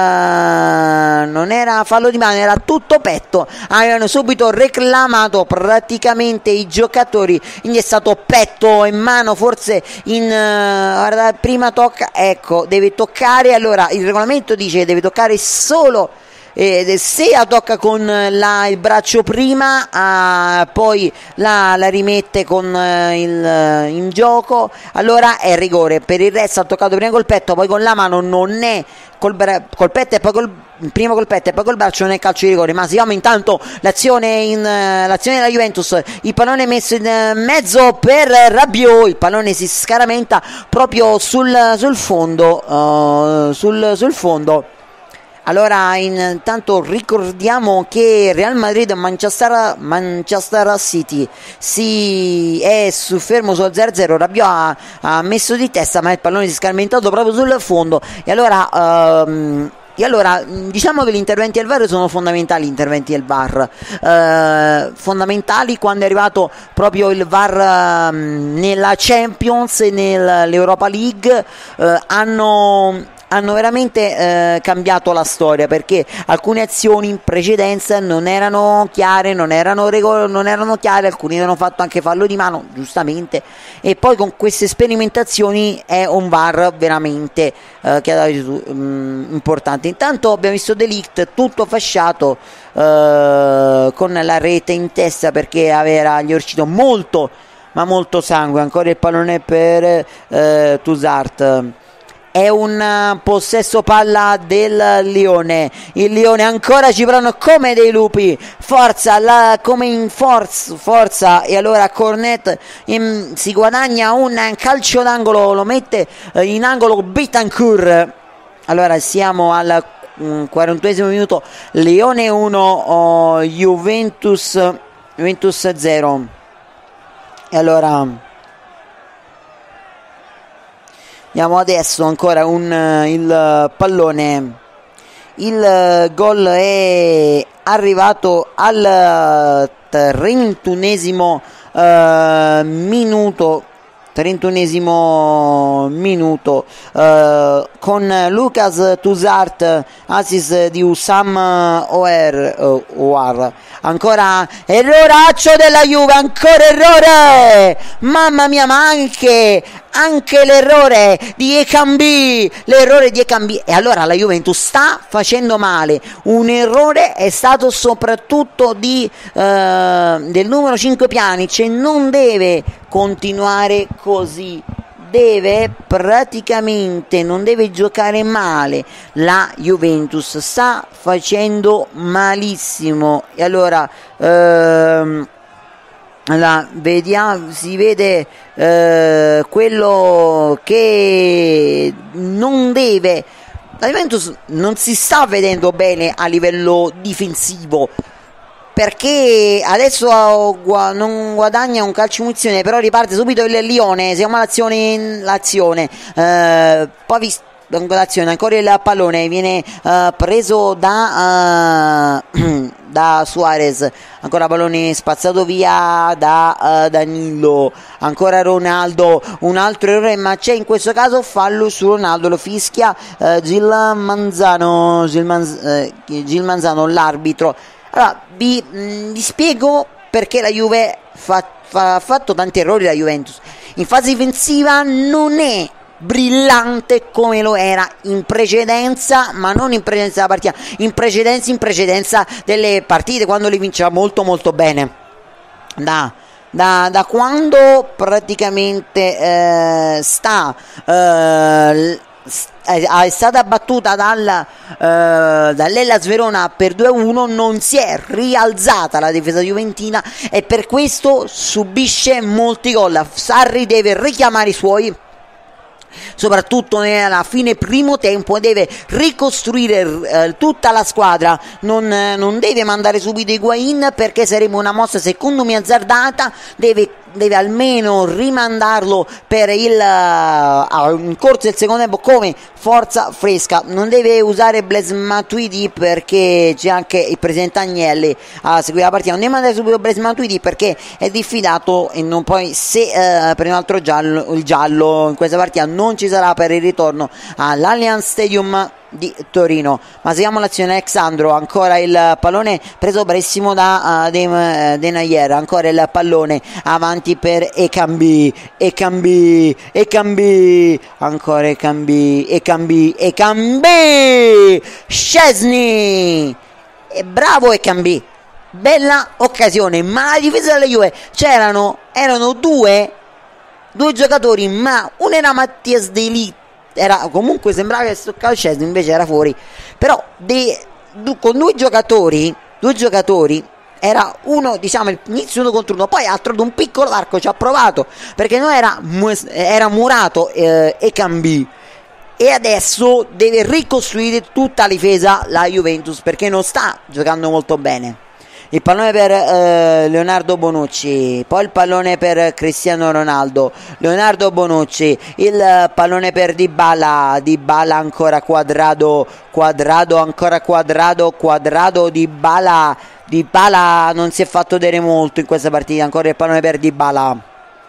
uh, non era fallo di mano, era tutto petto, avevano subito reclamato praticamente i giocatori, quindi è stato petto e mano, forse in uh, guarda, prima tocca, ecco, deve toccare, allora il regolamento dice deve toccare solo eh, se la tocca con la, il braccio prima, uh, poi la, la rimette con uh, il uh, in gioco, allora è rigore. Per il resto ha toccato prima col petto, poi con la mano, non è col, col petto e poi col prima col petto e poi col braccio, non è calcio di rigore. Ma siamo intanto l'azione in uh, l'azione della Juventus, il pallone messo in uh, mezzo per Rabiot, il pallone si scaramenta proprio sul, sul fondo uh, sul, sul fondo. Allora intanto ricordiamo che Real Madrid Manchester, Manchester City si è su fermo sullo zero a zero, Rabiot ha, ha messo di testa ma il pallone si è scaramentato proprio sul fondo, e allora um, E allora diciamo che gli interventi del V A R sono fondamentali, gli interventi del V A R eh, fondamentali quando è arrivato proprio il V A R eh, nella Champions e nell'Europa League, eh, hanno hanno veramente eh, cambiato la storia, perché alcune azioni in precedenza non erano chiare, non erano, regol- non erano chiare, alcuni avevano fatto anche fallo di mano, giustamente, e poi con queste sperimentazioni è un V A R veramente eh, che ha dato um, importante. Intanto abbiamo visto De Ligt tutto fasciato eh, con la rete in testa, perché aveva, gli è uscito molto ma molto sangue. Ancora il pallone per eh, Toussaint. È un possesso palla del Lione, il Lione ancora ci provano come dei lupi, forza, la, come in forza, forza, e allora Cornet in, si guadagna un calcio d'angolo, lo mette in angolo Bentancur. Allora siamo al quarantunesimo minuto, Lione uno, oh, Juventus Juventus zero. E allora andiamo adesso ancora un, il pallone, il gol è arrivato al trentunesimo uh, minuto, trentunesimo minuto uh, con Lucas Toussaint, assist di Usam Oer, uh, Oar. Ancora erroraccio della Juve, ancora errore, mamma mia, ma anche anche l'errore di Ekambi, l'errore di Ekambi, e allora la Juventus sta facendo male. Un errore è stato soprattutto di eh, del numero cinque Pjanic, e non deve continuare così, deve praticamente non deve giocare male. La Juventus sta facendo malissimo, e allora ehm, allora, vediamo, si vede eh, quello che non deve. La Juventus non si sta vedendo bene a livello difensivo, perché adesso non guadagna un calcio munizione, però riparte subito il Lione, siamo all'azione, l'azione eh, poi visto l'azione, ancora il pallone viene uh, preso da, uh, da Suarez, ancora pallone spazzato via da uh, Danilo, ancora Ronaldo, un altro errore, ma c'è in questo caso fallo su Ronaldo, lo fischia uh, Gil Manzano, Gil, Manz- uh, Gil Manzano, l'arbitro. Allora vi, mh, vi spiego perché la Juve fa, fa, ha fatto tanti errori, la Juventus in fase difensiva non è brillante come lo era in precedenza, ma non in precedenza della partita, in precedenza in precedenza delle partite, quando le vinceva molto molto bene, da, da, da quando praticamente eh, sta eh, è stata battuta dal, eh, dall'Hellas Verona per due a uno, non si è rialzata la difesa juventina e per questo subisce molti gol. Sarri deve richiamare i suoi, soprattutto nella fine primo tempo, deve ricostruire eh, tutta la squadra, non, eh, non deve mandare subito Higuain, perché sarebbe una mossa secondo me azzardata, deve, deve almeno rimandarlo per il uh, in corso del secondo tempo come forza fresca, non deve usare Blaise Matuidi perché c'è anche il presidente Agnelli a seguire la partita, non deve mandare subito Blaise Matuidi perché è diffidato e non poi se uh, per un altro giallo, il giallo in questa partita non ci sarà per il ritorno all'Allianz Stadium di Torino. Ma seguiamo l'azione. Alexandro, ancora il pallone preso benissimo da uh, De, De Nayer, ancora il pallone avanti per Ekambi, Ekambi, Ekambi, ancora Ekambi, Ekambi, Ekambi, Szczesny, e bravo Ekambi, bella occasione, ma la difesa della Juve c'erano, erano due due giocatori, ma uno era Mattias De Ligt, era comunque sembrava che stoccava Szczesny, invece era fuori, però de, du, con due giocatori due giocatori era uno, diciamo, inizio uno contro uno, poi ha trovato un piccolo varco, ci ha provato perché non era, era murato eh, Ekambi, e adesso deve ricostruire tutta la difesa la Juventus perché non sta giocando molto bene. Il pallone per eh, Leonardo Bonucci, poi il pallone per Cristiano Ronaldo, Leonardo Bonucci, il pallone per Dybala, Dybala ancora Quadrado, Quadrado ancora Quadrado, Quadrado, Dybala, Dybala non si è fatto vedere molto in questa partita, ancora il pallone per Dybala.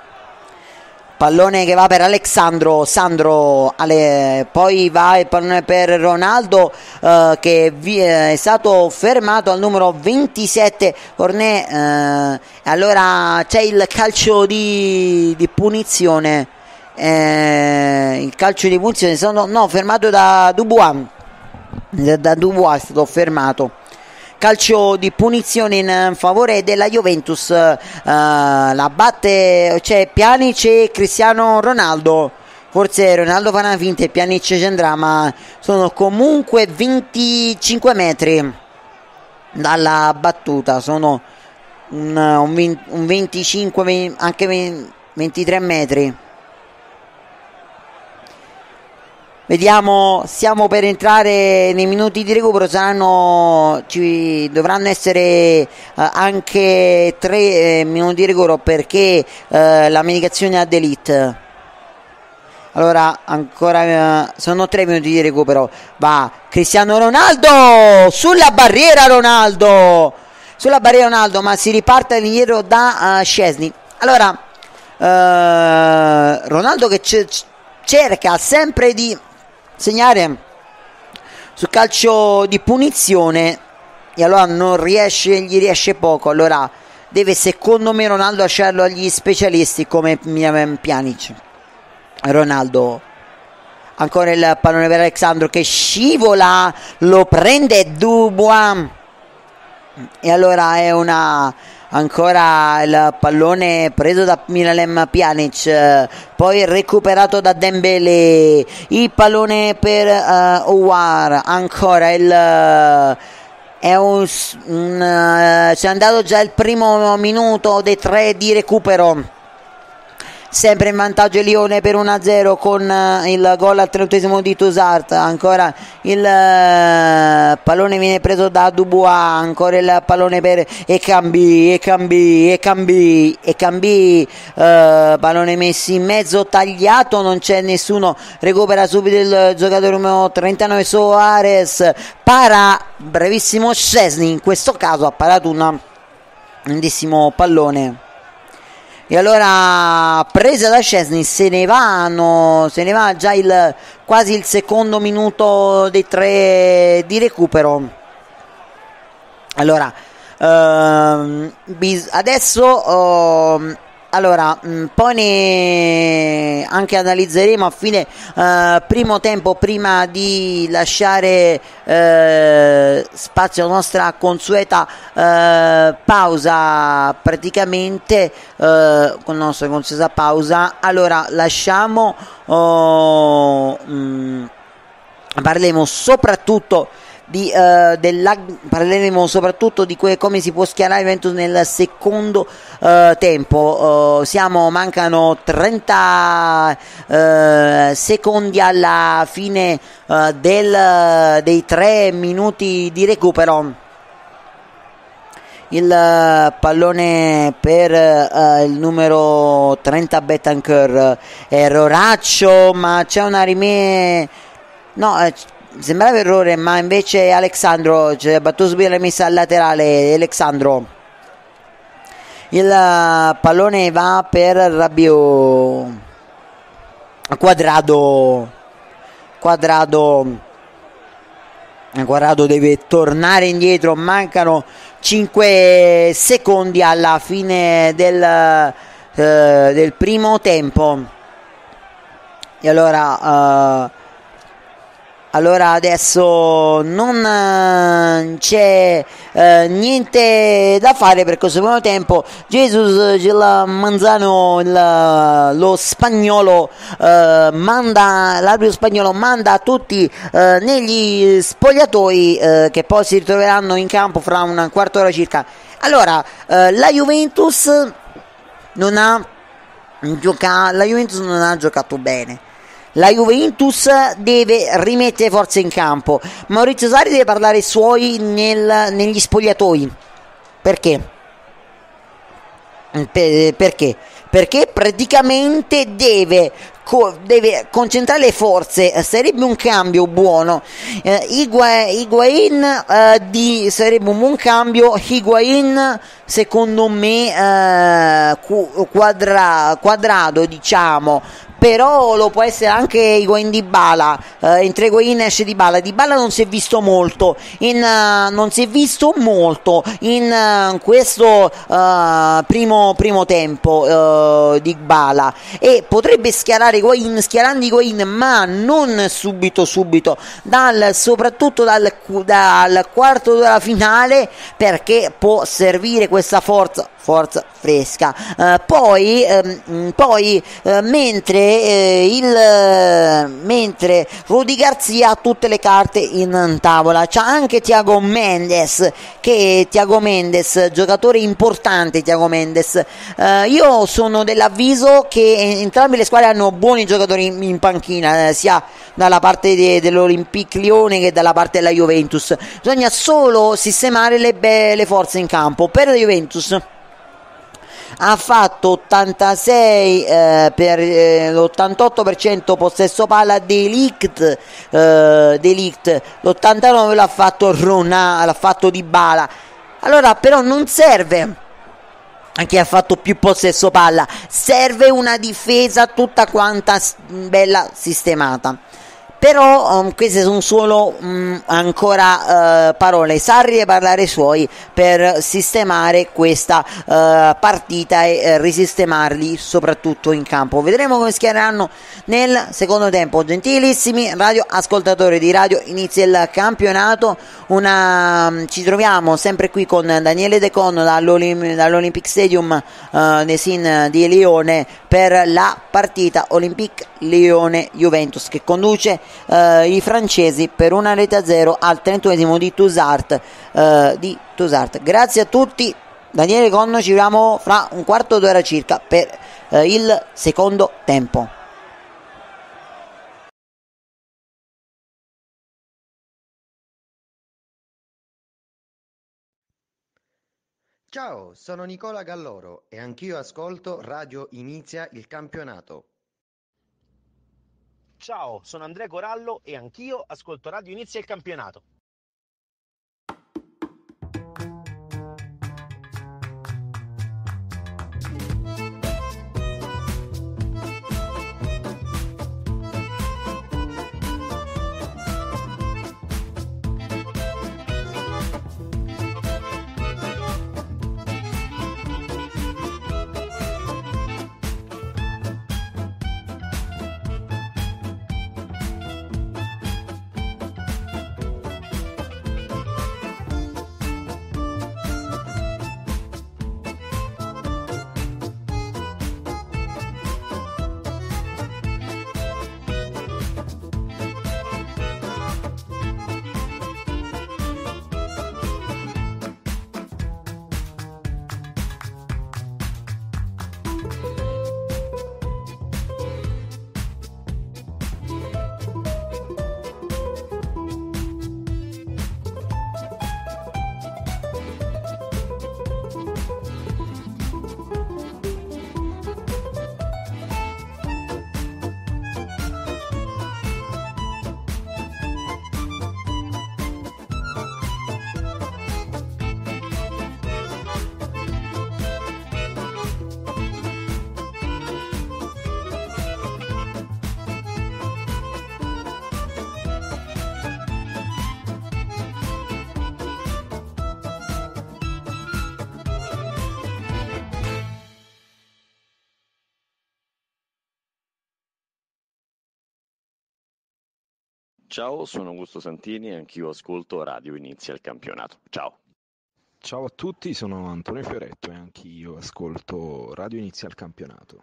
Pallone che va per Alexandro, Sandro, Ale, poi va il pallone per Ronaldo eh, che vi, eh, è stato fermato al numero ventisette, Cornet, eh, allora c'è il calcio di, di punizione, eh, il calcio di punizione, sono, no, fermato da Dubois, da, da Dubois è stato fermato. Calcio di punizione in favore della Juventus, uh, la batte, c'è Pjanic e Cristiano Ronaldo, forse Ronaldo fa una finta e Pjanic ci andrà, ma sono comunque venticinque metri dalla battuta, sono un, un, un venticinque, anche ventitré metri. Vediamo, stiamo per entrare nei minuti di recupero, saranno, ci dovranno essere uh, anche tre eh, minuti di recupero perché uh, la medicazione a De Ligt. Allora ancora uh, sono tre minuti di recupero, va Cristiano Ronaldo, sulla barriera Ronaldo, sulla barriera Ronaldo, ma si riparte all'indietro da uh, Szczesny. Allora uh, Ronaldo che c- cerca sempre di segnare sul calcio di punizione e allora non riesce, gli riesce poco, allora deve secondo me Ronaldo lasciarlo agli specialisti come Pjanic. Ronaldo, ancora il pallone per Alexandro che scivola, lo prende Dubois e allora è una ancora il pallone preso da Miralem Pjanic, poi recuperato da Dembélé, il pallone per uh, Aouar, ancora il, è un, un, uh, c'è andato già il primo minuto dei tre di recupero, sempre in vantaggio Lione per uno a zero con uh, il gol al trentunesimo di Toussaint. Ancora il uh, pallone viene preso da Dubois, ancora il pallone per Ekambi, Ekambi, Ekambi, Ekambi, uh, pallone messo in mezzo, tagliato, non c'è nessuno, recupera subito il giocatore numero trentanove Soares, para, brevissimo Szczesny, in questo caso ha parato un grandissimo pallone. E allora, presa da Szczesny, se ne vanno, se ne va già il quasi il secondo minuto dei tre di recupero. Allora, ehm, bis- adesso ehm, allora, mh, poi ne anche analizzeremo a fine eh, primo tempo, prima di lasciare eh, spazio alla nostra consueta eh, pausa, praticamente eh, con la nostra consueta pausa. Allora, lasciamo oh, mh, parleremo soprattutto Di, uh, della, parleremo soprattutto di que- come si può schierare Juventus nel secondo uh, tempo. Uh, siamo mancano trenta uh, secondi alla fine uh, del, dei tre minuti di recupero. Il uh, pallone per uh, il numero trenta Bentancur, erroraccio, ma c'è una rime no eh, sembrava errore, ma invece Alexandro, cioè, battuto subito la messa al laterale Alexandro. Il pallone va per Rabiot, Quadrado, Quadrado, Quadrado deve tornare indietro, mancano cinque secondi alla fine del, eh, del primo tempo. E allora... Uh, Allora adesso non uh, c'è uh, niente da fare per questo primo tempo. Jesus, il Manzano, il, lo spagnolo uh, manda, l'arbitro spagnolo manda tutti uh, negli spogliatoi uh, che poi si ritroveranno in campo fra un quarto d'ora circa. Allora, uh, la Juventus non ha giocato, la Juventus non ha giocato bene. La Juventus deve rimettere forze in campo. Maurizio Sarri deve parlare ai suoi nel, negli spogliatoi. Perché? Per, perché? Perché praticamente deve, co, deve concentrare le forze. Sarebbe un cambio buono. Eh, Higuain eh, di, sarebbe un buon cambio. Higuain, secondo me, eh, quadra, quadrato, diciamo. Però lo può essere anche Higuain Dybala, eh, entre Higuain esce Dybala. Dybala non si è visto molto in, uh, non si è visto molto in uh, questo uh, primo, primo tempo uh, di Dybala, e potrebbe schierare Higuain, schierando Higuain, ma non subito subito, dal, soprattutto dal, dal quarto d'ora finale, perché può servire questa forza forza fresca. Uh, poi um, poi uh, mentre eh, il uh, mentre Rudy Garcia ha tutte le carte in tavola, c'ha anche Thiago Mendes, che Thiago Mendes, giocatore importante Thiago Mendes. Uh, io sono dell'avviso che entrambe le squadre hanno buoni giocatori in, in panchina, eh, sia dalla parte de, dell'Olympique Lione che dalla parte della Juventus. Bisogna solo sistemare le, be- le forze in campo. Per la Juventus ha fatto ottantasei eh, per eh, l'ottantotto per cento possesso palla De Ligt, eh, De Ligt, l'ottantanove l'ha fatto Ronà, l'ha fatto Dybala. Allora però non serve anche ha fatto più possesso palla, serve una difesa tutta quanta bella sistemata. Però um, queste sono solo um, ancora uh, parole. Sarri deve parlare ai suoi per sistemare questa uh, partita e uh, risistemarli soprattutto in campo. Vedremo come schiereranno nel secondo tempo. Gentilissimi radio ascoltatori di Radio Inizia il Campionato. Una, um, ci troviamo sempre qui con Daniele De Con dall'Olim- dall'Olympic Stadium uh, Nesin di Lione per la partita Olympique Lione-Juventus, che conduce eh, i francesi per una rete a zero al trentunesimo di Toussaint, eh, di Toussaint. Grazie a tutti. Daniele Conno, ci vediamo fra un quarto d'ora circa per eh, il secondo tempo. Ciao, sono Nicola Galloro e anch'io ascolto Radio Inizia il Campionato. Ciao, sono Andrea Corallo e anch'io ascolto Radio Inizia il Campionato. Ciao, sono Augusto Santini e anch'io ascolto Radio Inizia il Campionato. Ciao. Ciao a tutti, sono Antonio Fioretto e anch'io ascolto Radio Inizia il Campionato.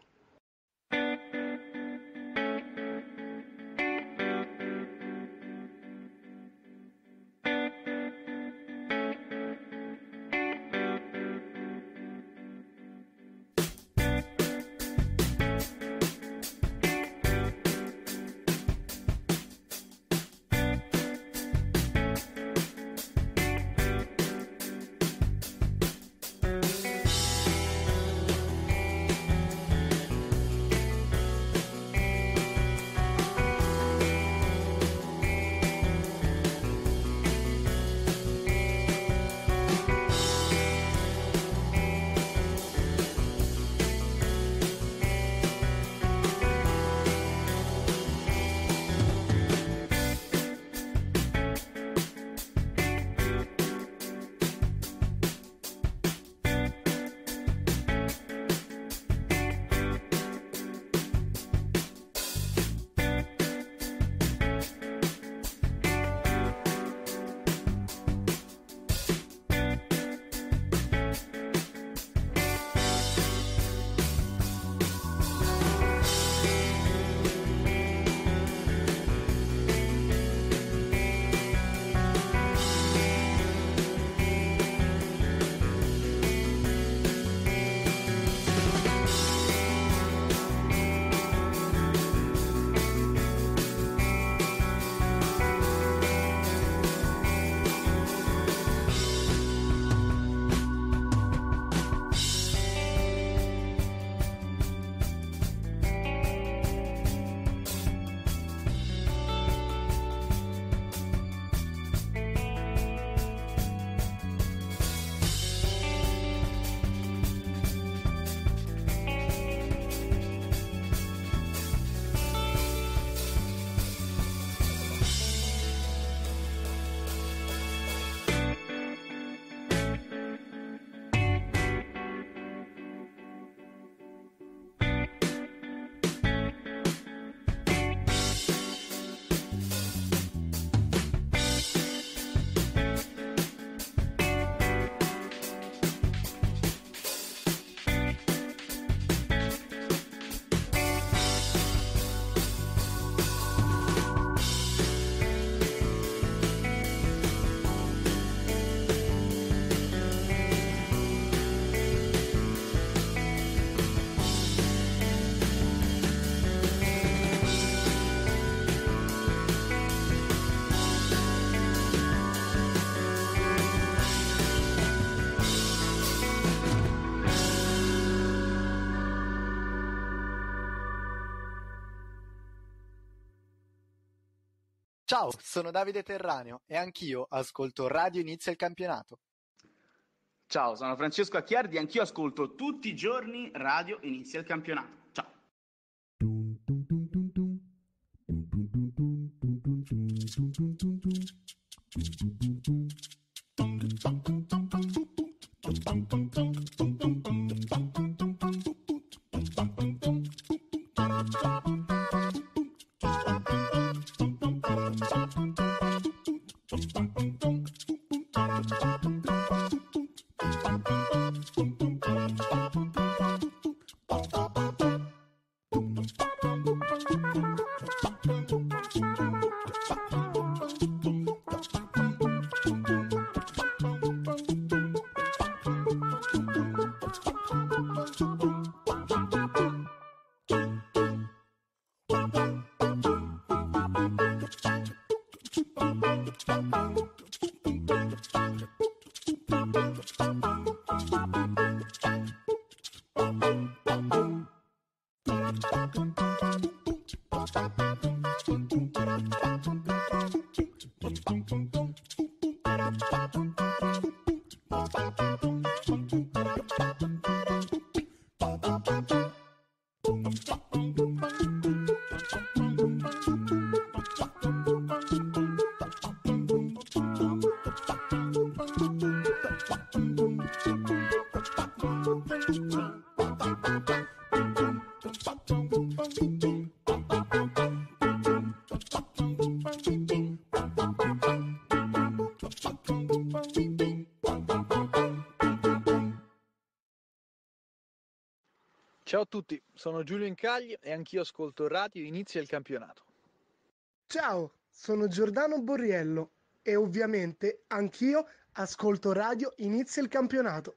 Ciao, sono Davide Terraneo e anch'io ascolto Radio Inizia il Campionato. Ciao, sono Francesco Acchiardi e anch'io ascolto tutti i giorni Radio Inizia il Campionato. Ciao. Ciao a tutti, sono Giulio Incaglio e anch'io ascolto Radio Inizia il Campionato. Ciao, sono Giordano Borriello e ovviamente anch'io ascolto Radio Inizia il Campionato.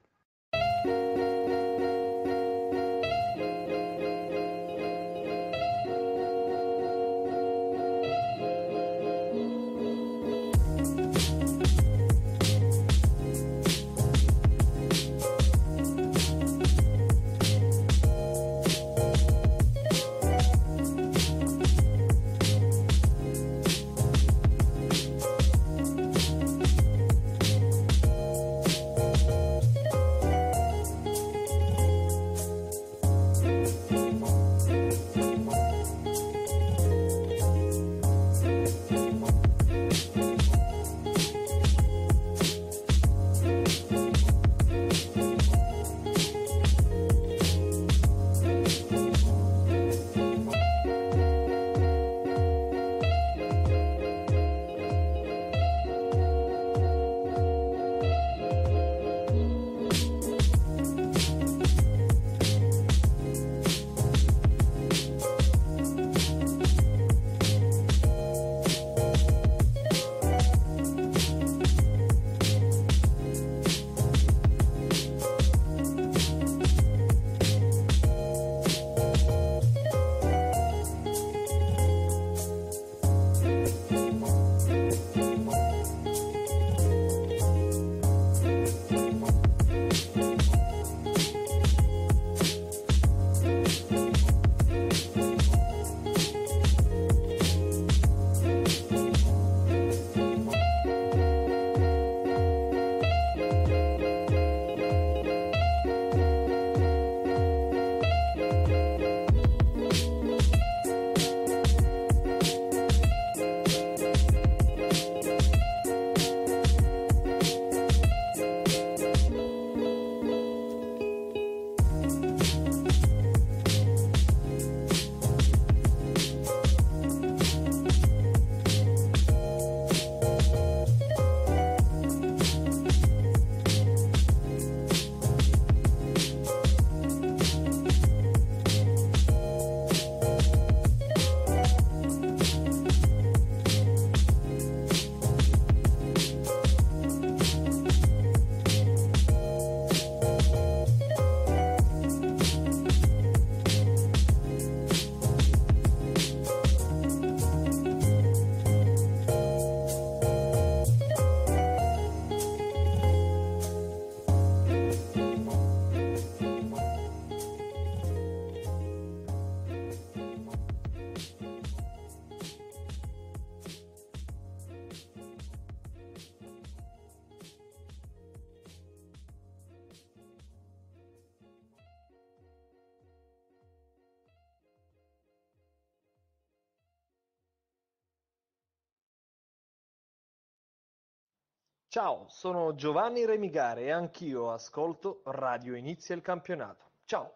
Ciao, sono Giovanni Remigare e anch'io ascolto Radio Inizia il Campionato. Ciao.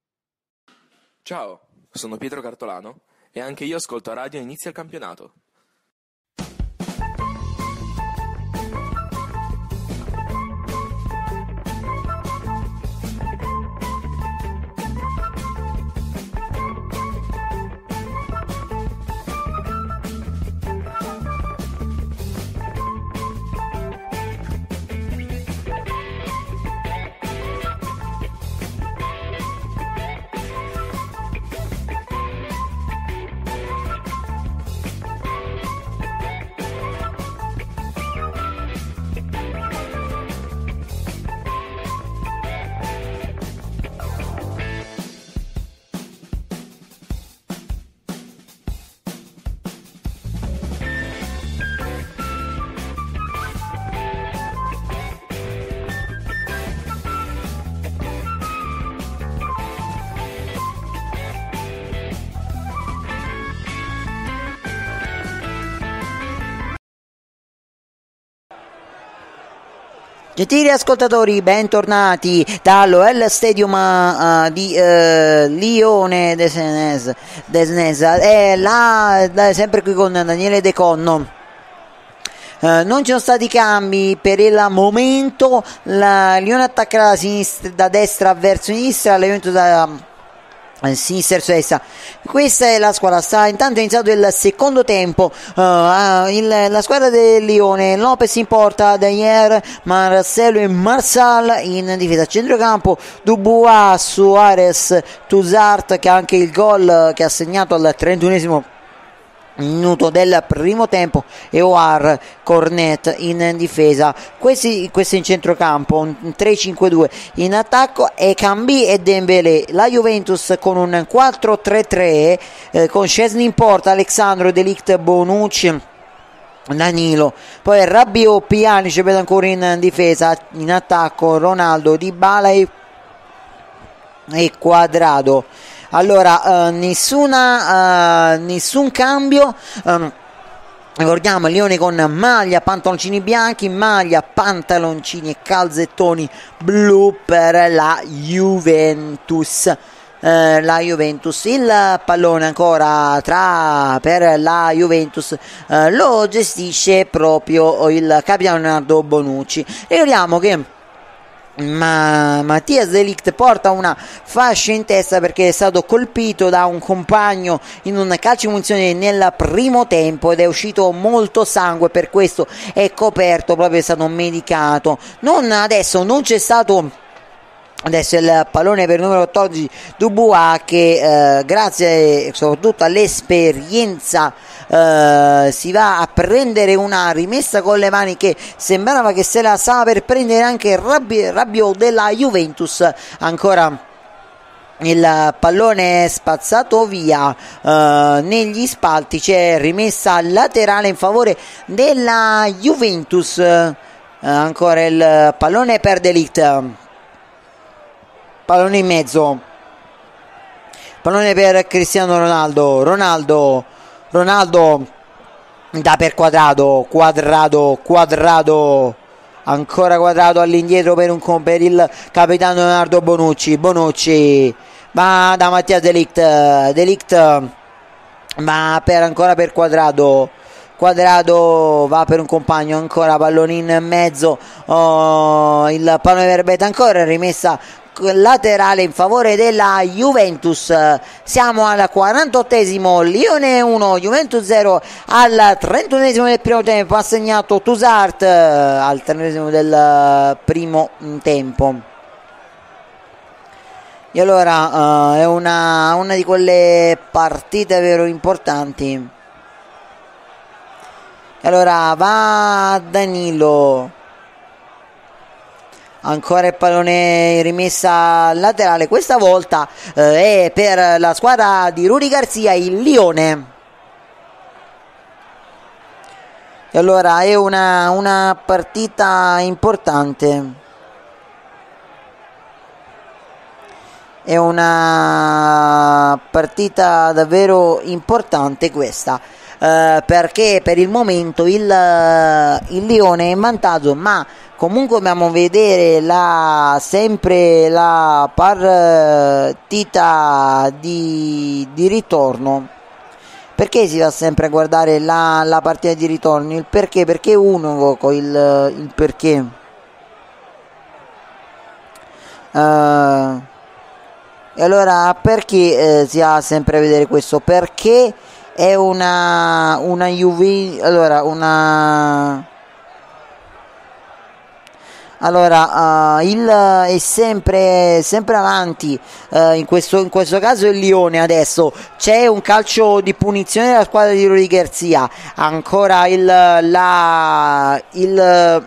Ciao, sono Pietro Cartolano e anche io ascolto Radio Inizia il Campionato. Gentili ascoltatori, bentornati dall'O L Stadium uh, di uh, Lione Desnes, Desnes. È là, sempre qui con Daniele De Conno. Uh, non ci sono stati cambi per il momento. La Lione attacca da, sinistra, da destra verso sinistra, la Juventus da sinistra verso destra. Questa è la squadra. Sta intanto è iniziato il secondo tempo. Uh, il, la squadra del Lione, Lopez in porta, Dayer, Marcelo e Marsal in difesa, centrocampo Dubois, Suarez, Tousart, che ha anche il gol che ha segnato al trentunesimo minuto del primo tempo, e Oar, Cornet in difesa. Questi, questo in centrocampo, un tre cinque due. In attacco Ekambi e Dembélé. La Juventus con un quattro tre tre eh, con Szczesny in porta, Alexandro, De Ligt, Bonucci, Danilo, poi Rabiot, Pjanic vedo ancora in difesa. In attacco Ronaldo, Dybala e, e Quadrado. Allora, uh, nessuna, uh, nessun cambio. Um, ricordiamo Lione con maglia, pantaloncini bianchi, maglia, pantaloncini e calzettoni blu per la Juventus. Uh, la Juventus, il pallone ancora tra per la Juventus uh, lo gestisce proprio il capitano Leonardo Bonucci. Ricordiamo che Ma Mattias De Ligt porta una fascia in testa perché è stato colpito da un compagno in un calcio di munizione nel primo tempo ed è uscito molto sangue, per questo è coperto, proprio è stato medicato. Non, adesso non c'è stato. Adesso il pallone per il numero quattordici Dubois, che eh, grazie soprattutto all'esperienza eh, si va a prendere una rimessa con le mani che sembrava che se la stava per prendere anche Rabi- Rabiot della Juventus. Ancora il pallone è spazzato via eh, negli spalti, c'è rimessa laterale in favore della Juventus. Eh, ancora il pallone per De Ligt, pallone in mezzo, pallone per Cristiano Ronaldo, Ronaldo, Ronaldo da per Quadrado, Quadrado, Quadrado, ancora Quadrado all'indietro per, un, per il capitano Leonardo Bonucci, Bonucci, ma da Mattias De Ligt, De Ligt, ma per, ancora per Quadrado, Quadrado va per un compagno, ancora pallone in mezzo, oh, il pallone per Beta, ancora rimessa laterale in favore della Juventus. Siamo al quarantottesimo, Lione uno, Juventus zero. Al trentunesimo del primo tempo ha segnato Tousart, al trentunesimo del primo tempo. E allora uh, è una, una di quelle partite vero importanti. E allora va Danilo, ancora il pallone rimessa laterale, questa volta eh, è per la squadra di Rudy Garcia, il Lione. E allora è una, una partita importante, è una partita davvero importante questa. eh, perché per il momento il, il Lione è in vantaggio, ma comunque dobbiamo vedere la, sempre la partita di, di ritorno. Perché si va sempre a guardare la, la partita di ritorno? Il perché? Perché uno il, il perché? Uh, e allora perché eh, si va sempre a vedere questo? Perché è una una Juve, allora una Allora, uh, il è sempre, sempre avanti, uh, in, questo, in questo caso il Lione. Adesso c'è un calcio di punizione della squadra di Rudy Garcia, ancora il la il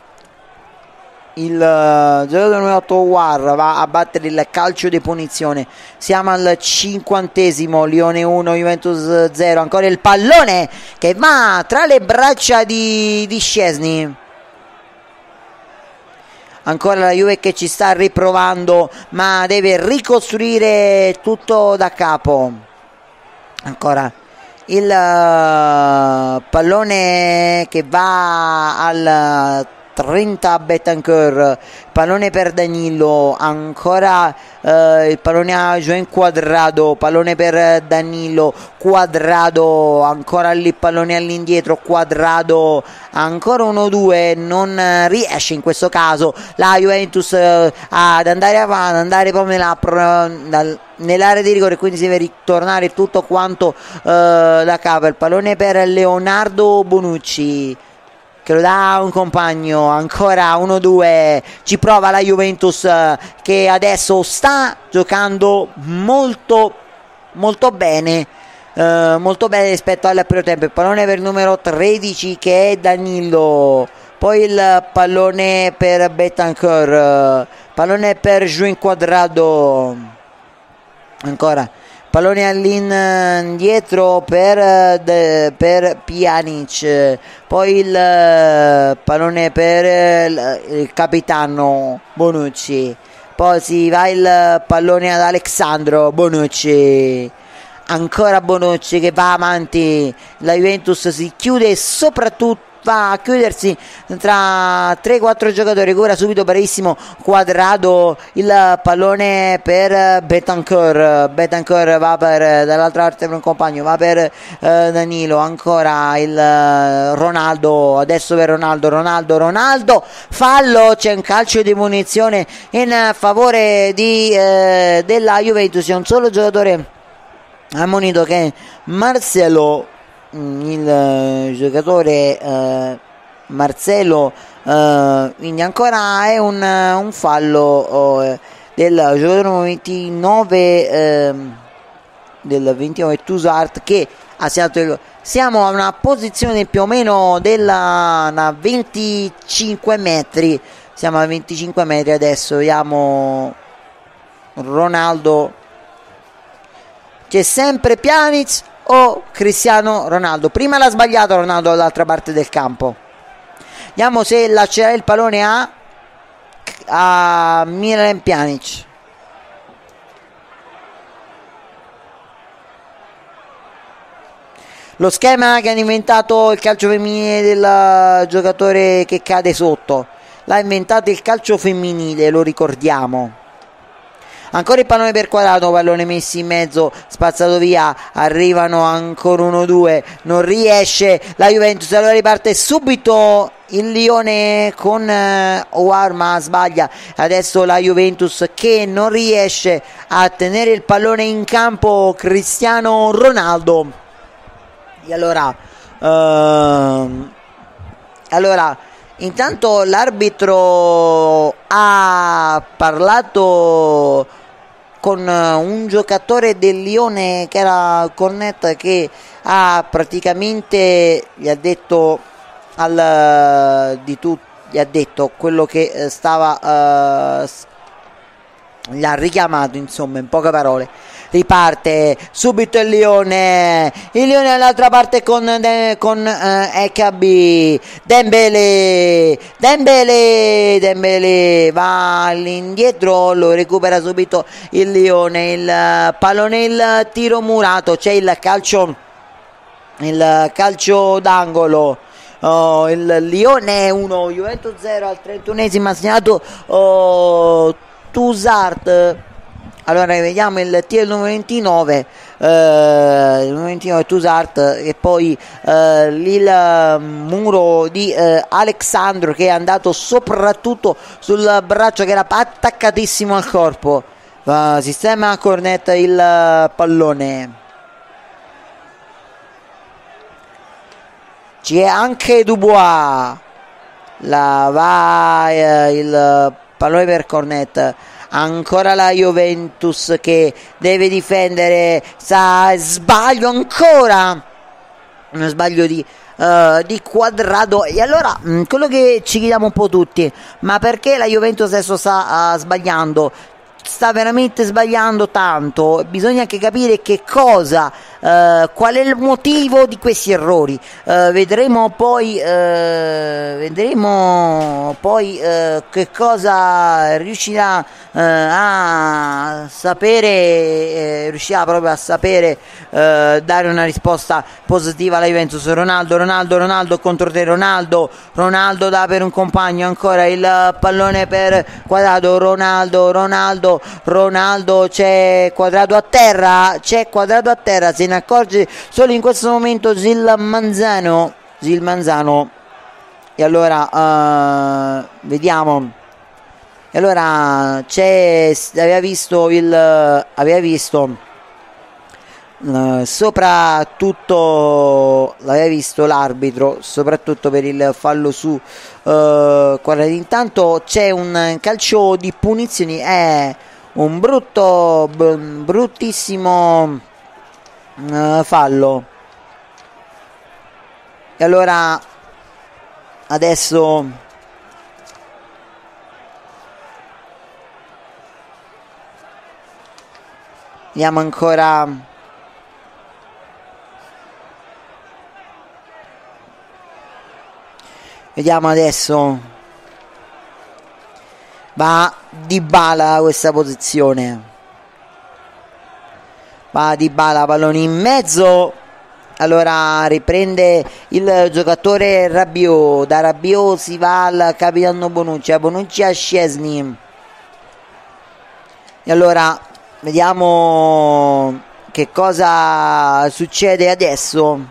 il giocatore numero otto War va a battere il calcio di punizione. Siamo al cinquantesimo, Lione uno Juventus zero, ancora il pallone che va tra le braccia di, di Szczesny. Ancora la Juve che ci sta riprovando, ma deve ricostruire tutto da capo. Ancora il uh, pallone che va al trenta Betancourt, pallone per Danilo, ancora eh, il pallone a Joan Quadrado, pallone per Danilo, Quadrado, ancora lì pallone all'indietro, Quadrado, ancora uno due, non riesce in questo caso la Juventus eh, ad andare avanti, ad andare proprio nella, nell'area di rigore, quindi si deve ritornare tutto quanto eh, da capo. Il pallone per Leonardo Bonucci che lo dà a un compagno, ancora uno due, ci prova la Juventus che adesso sta giocando molto molto bene, eh, molto bene rispetto al primo tempo. Il pallone per il numero tredici che è Danilo, poi il pallone per Betancourt, pallone per Joan Quadrado, ancora pallone all'indietro per, per Pjanic, poi il pallone per il, il capitano Bonucci, poi si va il pallone ad Alexandro Bonucci, ancora Bonucci che va avanti, la Juventus si chiude soprattutto, va a chiudersi tra tre quattro giocatori. Ora subito bravissimo Quadrado, il pallone per Betancourt, Betancourt va per dall'altra parte per un compagno, va per eh, Danilo, ancora il eh, Ronaldo, adesso per Ronaldo, Ronaldo, Ronaldo, fallo, c'è un calcio di munizione in favore di, eh, della Juventus. C'è un solo giocatore ammonito che è Marcelo, il uh, giocatore uh, Marcelo, uh, quindi ancora è un, uh, un fallo uh, del giocatore ventinove uh, del ventinove Tusart che ha segnato il, siamo a una posizione più o meno della venticinque metri, siamo a venticinque metri adesso, vediamo Ronaldo, c'è sempre Pjanic o Cristiano Ronaldo. Prima l'ha sbagliato Ronaldo dall'altra parte del campo. Vediamo se lascerà il pallone a a Milan Pjanic. Lo schema che ha inventato il calcio femminile del giocatore che cade sotto, l'ha inventato il calcio femminile, lo ricordiamo. Ancora il pallone per Quadrado, pallone messo in mezzo, spazzato via, arrivano ancora uno due, non riesce la Juventus, allora riparte subito il Lione con eh, Ouar, ma sbaglia adesso la Juventus che non riesce a tenere il pallone in campo Cristiano Ronaldo. E allora ehm, allora intanto l'arbitro ha parlato con un giocatore del Lione che era Cornet, che ha praticamente gli ha detto al di tutto, gli ha detto quello che stava uh, gli ha richiamato, insomma, in poche parole. Riparte subito il Lione, il Lione all'altra parte con, con eh, E K B, Dembele, Dembele, Dembele va all'indietro, lo recupera subito il Lione, il pallone, il tiro murato, c'è il calcio il calcio d'angolo. Oh, il Lione uno, Juventus zero al trentunesimo, ha segnato oh, Toussaint. Allora vediamo il tiro numero ventinove, eh, il numero ventinove Toussaint, e poi eh, il muro di eh, Alexandro, che è andato soprattutto sul braccio, che era attaccatissimo al corpo. Uh, sistema Cornet il pallone. C'è anche Dubois, la va eh, il pallone per Cornet. Ancora la Juventus che deve difendere, sa, sbaglio ancora, uno sbaglio di, uh, di Quadrado. E allora mh, quello che ci chiediamo un po' tutti: ma perché la Juventus adesso sta uh, sbagliando? Sta veramente sbagliando tanto. Bisogna anche capire che cosa, uh, qual è il motivo di questi errori. Uh, vedremo poi uh, vedremo poi uh, che cosa riuscirà uh, a sapere, eh, riuscirà proprio a sapere uh, dare una risposta positiva alla Juventus. Ronaldo, Ronaldo, Ronaldo contro te, Ronaldo, Ronaldo dà per un compagno, ancora il pallone per Quadrado, Ronaldo, Ronaldo, Ronaldo, c'è Quadrado a terra, c'è Quadrado a terra, se ne accorge solo in questo momento Gil Manzano, Gil Manzano. E allora uh, vediamo, e allora c'è, aveva visto il aveva visto Uh, soprattutto l'aveva visto l'arbitro, soprattutto per il fallo su uh, Quadrado. Intanto c'è un calcio di punizioni, è un brutto b- bruttissimo uh, fallo. E allora adesso vediamo ancora. Vediamo adesso, va Dybala a questa posizione, va Dybala, pallone in mezzo. Allora riprende il giocatore Rabiot, da Rabiot si va al capitano Bonucci, a Bonucci a Szczesny. E allora vediamo che cosa succede adesso.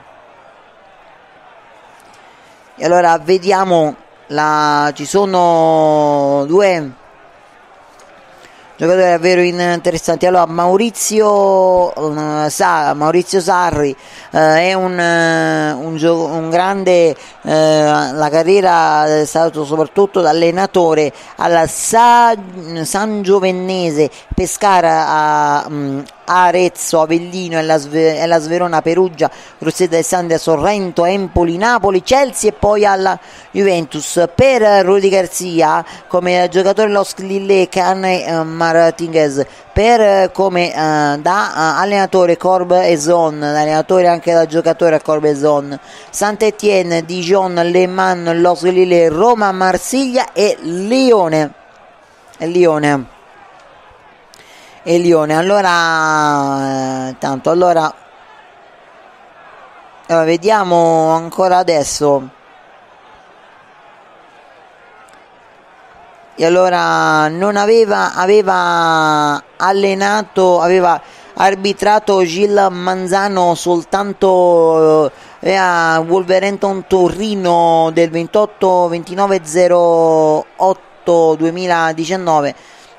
E allora vediamo, la, ci sono due giocatori davvero interessanti. Allora Maurizio uh, Sa, Maurizio Sarri uh, è un, uh, un, gio- un grande, uh, la carriera è stato soprattutto da allenatore alla Sa- Sangiovennese, Pescara, a um, Arezzo, Avellino, e la, Sve- e la Sverona, Perugia, Grosseto, Alessandria, Sorrento, Empoli, Napoli, Chelsea e poi alla Juventus. Per Rudy Garcia come giocatore Los Lille, Cane eh, Martinez, per eh, come eh, da eh, allenatore Corbeson, allenatore anche da giocatore a Corbeson, Saint-Étienne, Dijon, Le Mans, Los Lille, Roma, Marsiglia e Lione. E Lione. E Lione. Allora eh, tanto allora eh, vediamo ancora adesso. E allora non aveva aveva allenato, aveva arbitrato Gil Manzano soltanto eh, a Wolverhampton Torino del ventotto ventinove zero otto duemiladiciannove.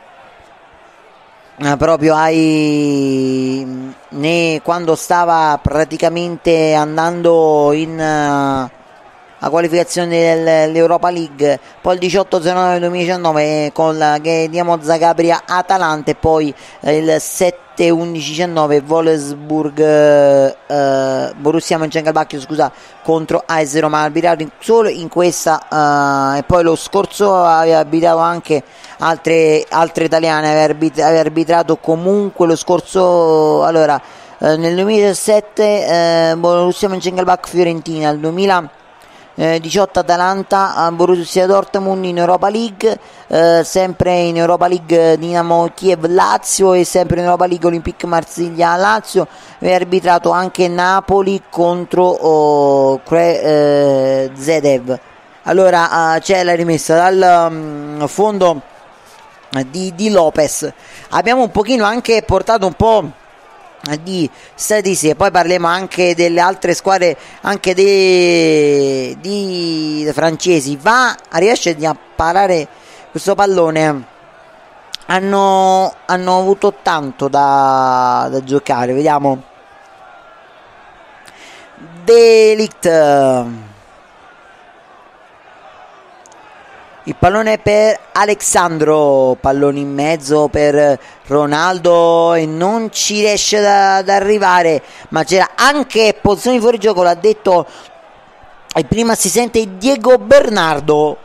Uh, proprio ai né quando stava praticamente andando in uh, a qualificazione dell'Europa League, poi il diciotto zero nove duemiladiciannove con la Dinamo Zagabria Atalanta, e poi eh, il sette undici diciannove Wolfsburg eh, Borussia Mönchengladbach, scusa, contro A S Roma. Ha arbitrato in, solo in questa eh, e poi lo scorso aveva arbitrato anche altre, altre italiane, aveva arbit- aveva arbitrato comunque lo scorso, allora eh, nel duemiladiciassette eh, Borussia Mönchengladbach Fiorentina, il duemila eh, diciotto Atalanta, Borussia Dortmund in Europa League, eh, sempre in Europa League Dinamo Kiev Lazio e sempre in Europa League Olympique Marsiglia Lazio. E arbitrato anche Napoli contro oh, Kre, eh, Zedev. Allora uh, c'è la rimessa dal um, fondo di, di Lopez. Abbiamo un pochino anche portato un po' di statistiche, poi parliamo anche delle altre squadre, anche dei, di francesi. Va, riesce a parare questo pallone. Hanno, hanno avuto tanto da, da giocare. Vediamo. De Ligt. Il pallone per Alexandro, pallone in mezzo per Ronaldo e non ci riesce ad arrivare, ma c'era anche posizione di fuorigioco, l'ha detto il primo assistente Diego Bernardo.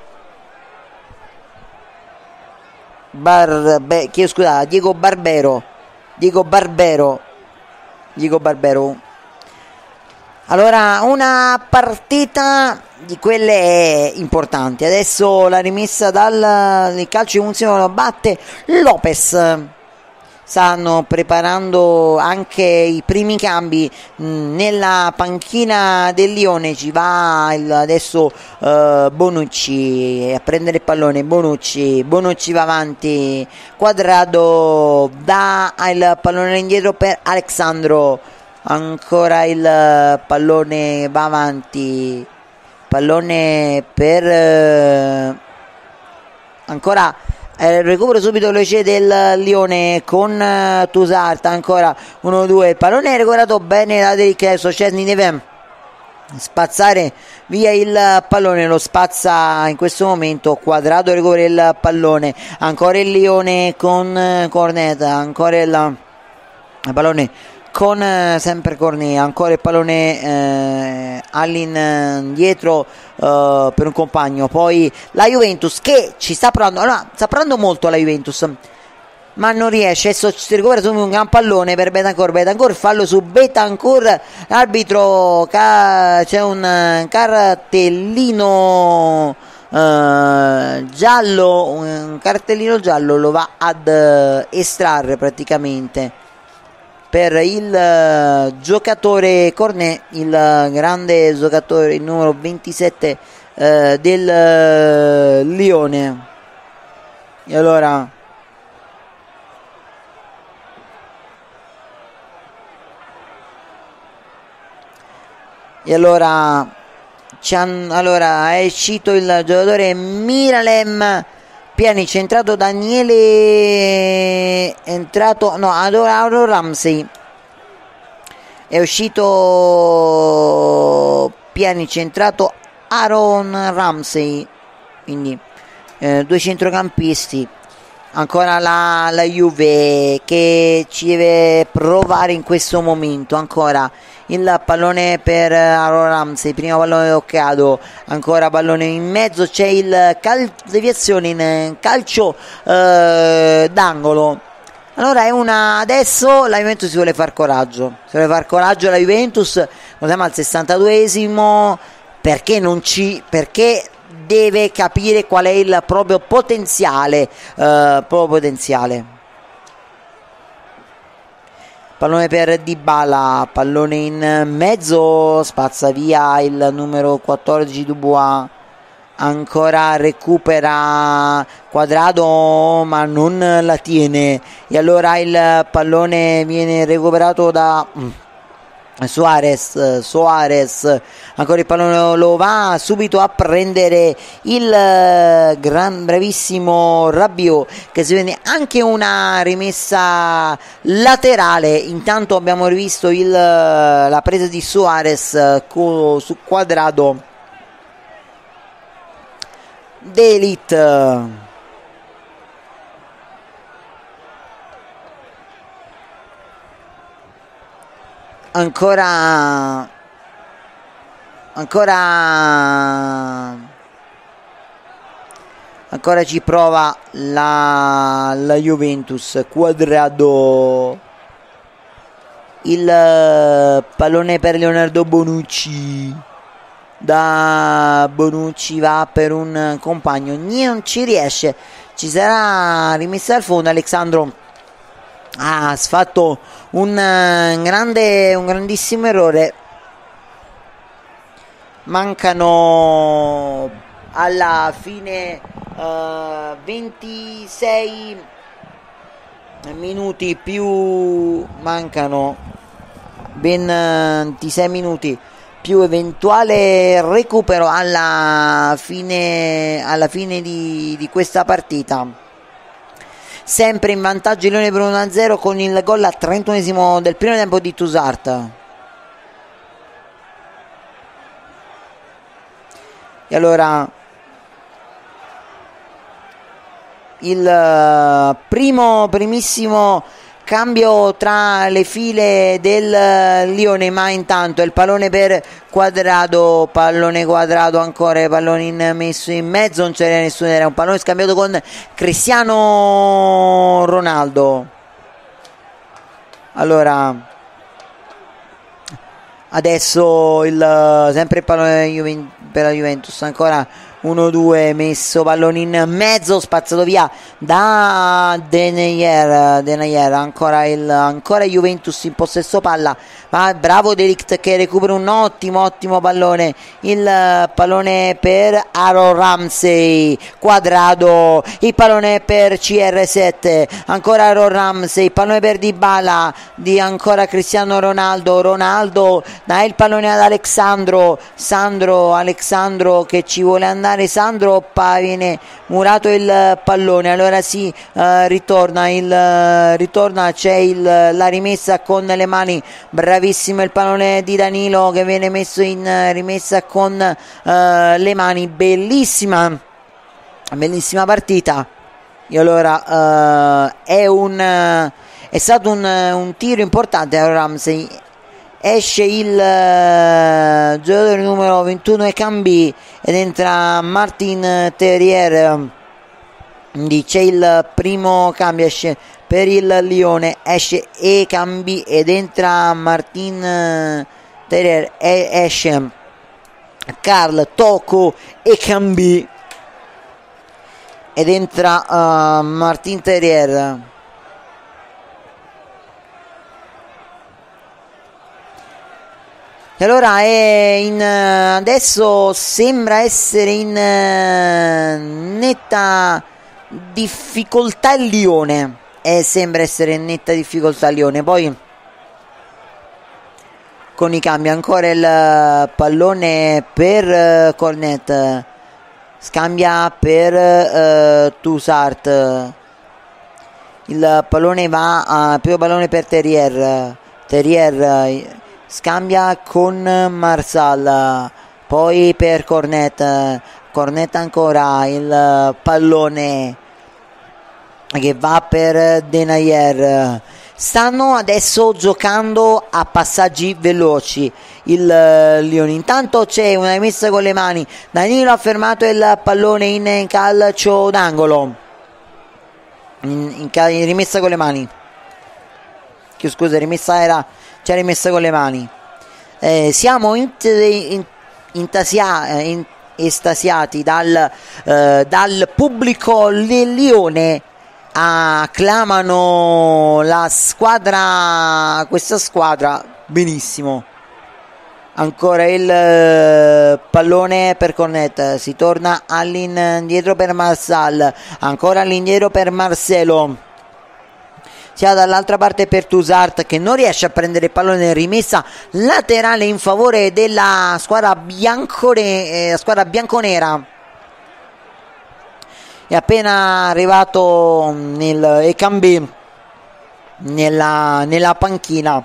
Barbe, chiedo scusa, Diego Barbero. Diego Barbero. Diego Barbero. Allora, una partita di quelle importanti. Adesso la rimessa dal calcio di punizione batte Lopez. Stanno preparando anche i primi cambi nella panchina del Lione. Ci va il, adesso uh, Bonucci a prendere il pallone. Bonucci, Bonucci va avanti. Quadrado dà il pallone indietro per Alexandro. Ancora il pallone va avanti. Pallone per eh, ancora eh, recupero subito veloce del Lione con eh, Tusart. Ancora uno due, il pallone è recuperato bene da Delic. Szczesny deve spazzare via il pallone, lo spazza in questo momento. Quadrado recupera il pallone, ancora il Lione con eh, Cornet, ancora il, il pallone con eh, sempre Cornet, ancora il pallone eh, all'indietro eh, per un compagno. Poi la Juventus che ci sta provando, allora, sta provando molto la Juventus, ma non riesce. Adesso si recupera su un gran pallone per Betancourt. Betancourt, fallo su Betancourt, arbitro ca- c'è un cartellino Uh, giallo, un cartellino giallo lo va ad uh, estrarre praticamente per il uh, giocatore Cornet, il uh, grande giocatore, il numero ventisette uh, del uh, Lione. E allora e allora allora è uscito il giocatore Miralem Pjanic, è entrato Daniele, è entrato no Aaron Ramsey, è uscito Pjanic, è entrato Aaron Ramsey, quindi eh, due centrocampisti. Ancora la, la Juve che ci deve provare in questo momento. Ancora il pallone per Aaron Ramsey, primo pallone toccato, ancora pallone in mezzo, c'è il cal- deviazione in calcio eh, d'angolo. Allora è una, adesso la Juventus si vuole far coraggio, si vuole far coraggio la Juventus, lo siamo al sessantaduesimo, perché non ci, perché deve capire qual è il proprio potenziale, eh, proprio potenziale. Pallone per Dybala, pallone in mezzo, spazza via il numero quattordici Dubois, ancora recupera Quadrado ma non la tiene, e allora il pallone viene recuperato da Suarez, Suarez, ancora il pallone lo va subito a prendere il gran bravissimo Rabiot, che si vede anche una rimessa laterale. Intanto abbiamo rivisto il, la presa di Suarez cu, su Quadrado. De Ligt, ancora ancora ancora ci prova la, la Juventus. Quadrado, il pallone per Leonardo Bonucci, da Bonucci, va per un compagno, non ci riesce, ci sarà rimessa al fondo. Alexandro ha fatto un grande, un grandissimo errore. Mancano alla fine uh, ventisei minuti più mancano ben ventisei minuti più eventuale recupero alla fine alla fine di, di questa partita. Sempre in vantaggio il Lione per uno a zero con il gol al trentunesimo del primo tempo di Toussaint. E allora il primo primissimo cambio tra le file del Lione, ma intanto il pallone per Quadrado, pallone Quadrado ancora, pallone in, messo in mezzo, non c'era nessuno, era un pallone scambiato con Cristiano Ronaldo. Allora adesso il sempre il pallone per la Juventus, ancora uno due messo, pallone in mezzo, spazzato via da Denayer, Denayer ancora, il, ancora Juventus in possesso palla, ma bravo De Ligt che recupera un ottimo ottimo pallone, il pallone per Aaron Ramsey, Quadrado, il pallone per C R sette, ancora Aaron Ramsey, il pallone per Dybala, di ancora Cristiano Ronaldo, Ronaldo dà il pallone ad Alexandro, Sandro, Alexandro che ci vuole andare, Sandro, viene murato il pallone, allora sì, uh, ritorna il uh, ritorna c'è il, la rimessa con le mani, bravissimo il pallone di Danilo che viene messo in uh, rimessa con uh, le mani, bellissima bellissima partita. E allora uh, è un uh, è stato un, uh, un tiro importante a Ramsey. Esce il uh, giocatore numero ventuno Ekambi ed entra Martin Terrier. C'è il primo cambio, esce per il Lione, esce Ekambi ed entra Martin Terrier, e esce Carl Toko Ekambi ed entra uh, Martin Terrier. E allora è in, adesso sembra essere in uh, netta difficoltà il Lione, e sembra essere in netta difficoltà il Lione. Poi con i cambi ancora il pallone per uh, Cornet, scambia per uh, Toussaint, il pallone va a uh, primo pallone per Terrier, Terrier uh, scambia con Marsal, poi per Cornet, Cornet ancora, il pallone che va per Denayer. Stanno adesso giocando a passaggi veloci il Lione. Intanto c'è una rimessa con le mani, Danilo ha fermato il pallone in calcio d'angolo, in, in, in rimessa con le mani, che scusa, rimessa era c'è rimessa con le mani. Eh, siamo int- in- intasia- in- estasiati dal, eh, dal pubblico del Lione, acclamano la squadra, questa squadra benissimo. Ancora il eh, pallone per Cornet, si torna all'indietro per Marsal, ancora all'indietro per Marcelo, sia dall'altra parte per Toussaint che non riesce a prendere il pallone, rimessa laterale in favore della squadra biancone, eh, squadra bianconera. È appena arrivato nel Ekambi nella, nella panchina,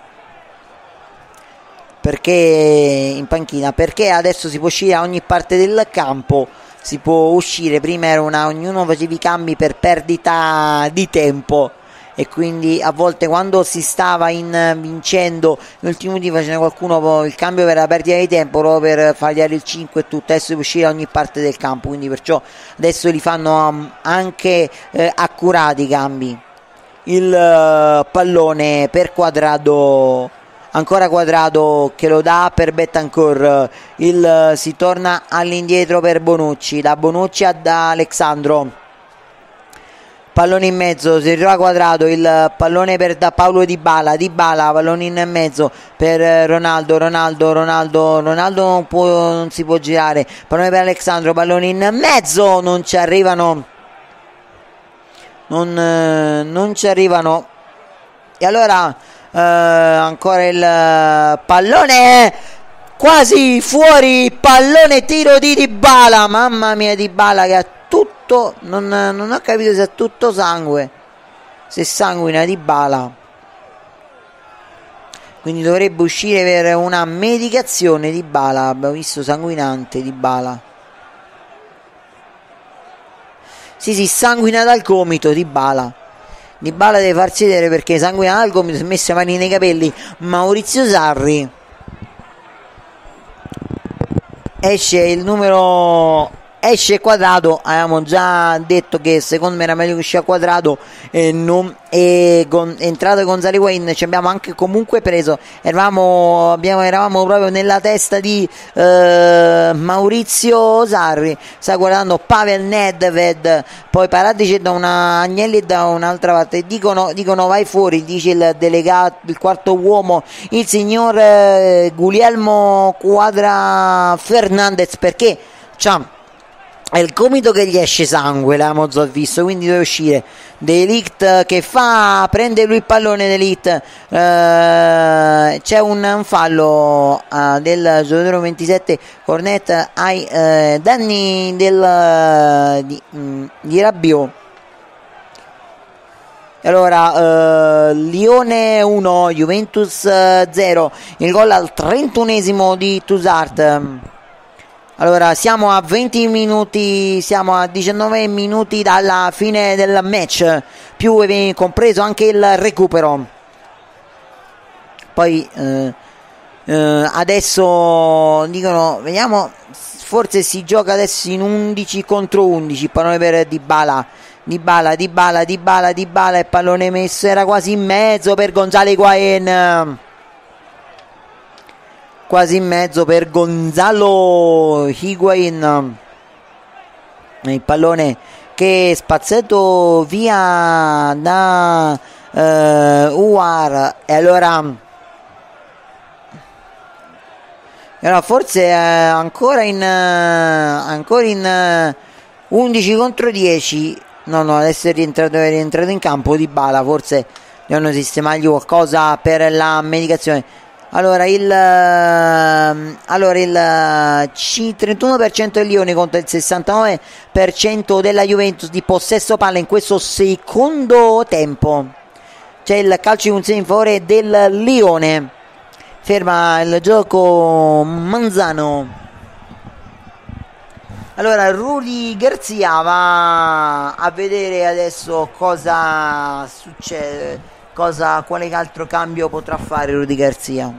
perché in panchina perché adesso si può uscire a ogni parte del campo, si può uscire, prima era una, ognuno faceva i cambi per perdita di tempo, e quindi a volte quando si stava in vincendo negli ultimi minuti faceva qualcuno il cambio per la perdita di tempo, proprio per fargli dare il cinque e tutto. Adesso si può uscire a ogni parte del campo, quindi perciò adesso li fanno anche eh, accurati i cambi. Il uh, pallone per Quadrado, ancora Quadrado che lo dà per Betancourt, il, si torna all'indietro per Bonucci, da Bonucci ad Alexandro, pallone in mezzo, si ritrova Quadrado, il pallone per da Paulo Dybala, Dybala, pallone in mezzo per Ronaldo, Ronaldo, Ronaldo, Ronaldo non, può, non si può girare, pallone per Alexandro, pallone in mezzo, non ci arrivano, non, non ci arrivano, e allora eh, ancora il pallone quasi fuori, pallone tiro di Dybala, mamma mia, Dybala che ha tutto, non, non ho capito se è tutto sangue, se sanguina Dybala, quindi dovrebbe uscire per una medicazione Dybala, abbiamo visto sanguinante Dybala, sì sì, sanguina dal gomito Dybala. Dybala deve farsi vedere perché sanguina dal gomito, si è messo le mani nei capelli. Maurizio Sarri, esce il numero, esce Quadrado, avevamo già detto che secondo me era meglio che uscisse Quadrado e non e con, è entrato Gonzalo Higuain, ci abbiamo anche comunque preso, eravamo, abbiamo, eravamo proprio nella testa di eh, Maurizio Sarri, sta guardando Pavel Nedved, poi Paratici da una, Agnelli da un'altra parte, dicono, dicono vai fuori, dice il delegato, il quarto uomo, il signor eh, Guglielmo Quadra Fernandez, perché c'ha è il gomito che gli esce sangue, l'abbiamo già visto, quindi deve uscire. De Ligt che fa, prende lui il pallone, De Ligt, eh, c'è un, un fallo eh, del giocatore ventisette Cornet ai eh, danni del, di, mh, di Rabiot. Allora, eh, Lione uno, Juventus zero, il gol al trentunesimo di Toussaint. Allora, siamo a venti minuti, siamo a diciannove minuti dalla fine del match, più compreso anche il recupero. Poi eh, eh, adesso dicono, vediamo, forse si gioca adesso in undici contro undici, pallone per Dybala, Dybala, Dybala, Dybala, Dybala, il pallone messo, era quasi in mezzo per Gonzalo Higuain. Quasi in mezzo per Gonzalo Higuain, il pallone che è spazzato via da uh, Uar, e allora, e allora forse uh, ancora in uh, ancora in uh, undici contro dieci, no no, adesso è rientrato, è rientrato in campo Dybala, forse devono sistemargli qualcosa per la medicazione. Allora il, allora il trentuno per cento del Lione contro il sessantanove per cento della Juventus di possesso palla in questo secondo tempo. C'è il calcio di punizione in favore del Lione, ferma il gioco Manzano. Allora Rudy Garcia va a vedere adesso cosa succede. Cosa, quale altro cambio potrà fare Rudy Garcia?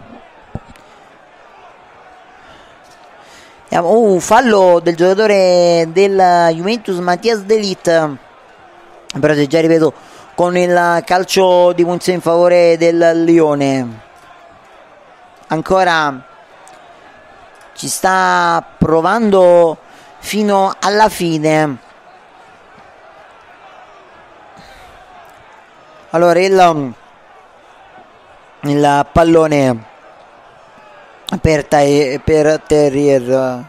Uh, fallo del giocatore del Juventus Mattias De Ligt, però se già ripeto con il calcio di punizione in favore del Lione. Ancora ci sta provando fino alla fine. Allora il, il pallone per, per Terrier,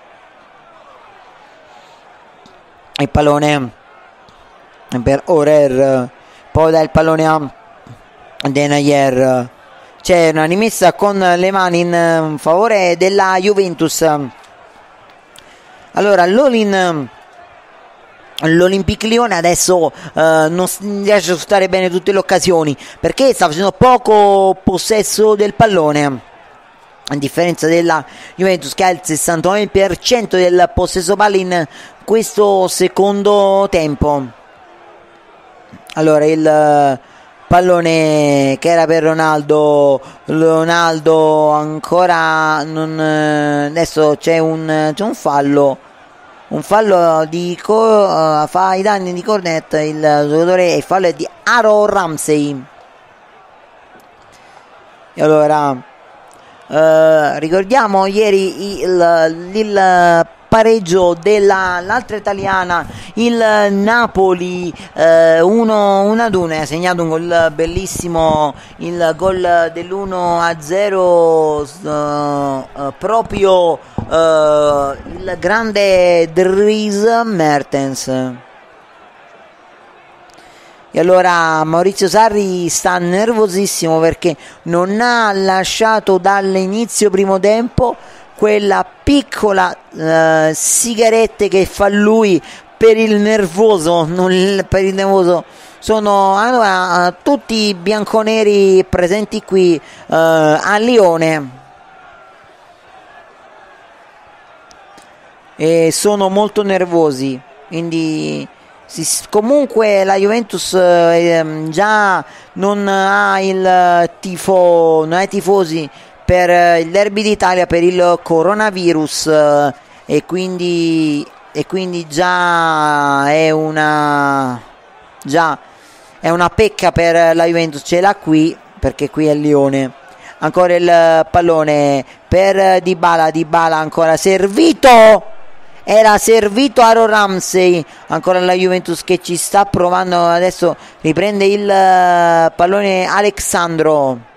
il pallone per Orer, poi dà il pallone a Denayer, c'è una rimessa con le mani in favore della Juventus. Allora l'Olin L'Olympique Lione adesso eh, non riesce a sfruttare bene tutte le occasioni perché sta facendo poco possesso del pallone, a differenza della Juventus che ha il sessantanove per cento del possesso palla in questo secondo tempo. Allora il pallone che era per Ronaldo, Ronaldo ancora non, adesso c'è un, c'è un fallo. Un fallo di co- uh, fa i danni di Cornet, il giocatore, il fallo è di Aaron Ramsey. E allora eh, ricordiamo ieri il, il pareggio dell'altra italiana, il Napoli, eh, uno ad uno, ha segnato un gol bellissimo, il gol dell'uno a zero, eh, eh, proprio eh, il grande Dries Mertens. E allora Maurizio Sarri sta nervosissimo perché non ha lasciato dall'inizio primo tempo quella piccola uh, sigarette che fa lui per il nervoso, non per il nervoso. Sono allora, tutti i bianconeri presenti qui uh, a Lione e sono molto nervosi, quindi si, comunque la Juventus eh, già non ha il tifo, non ha i tifosi per il derby d'Italia per il coronavirus, eh, e quindi e quindi già è una già è una pecca per la Juventus, ce l'ha qui perché qui è Lione. Ancora il pallone per Dybala, Dybala ancora servito, era servito Aaron Ramsey, ancora la Juventus che ci sta provando, adesso riprende il pallone Alexandro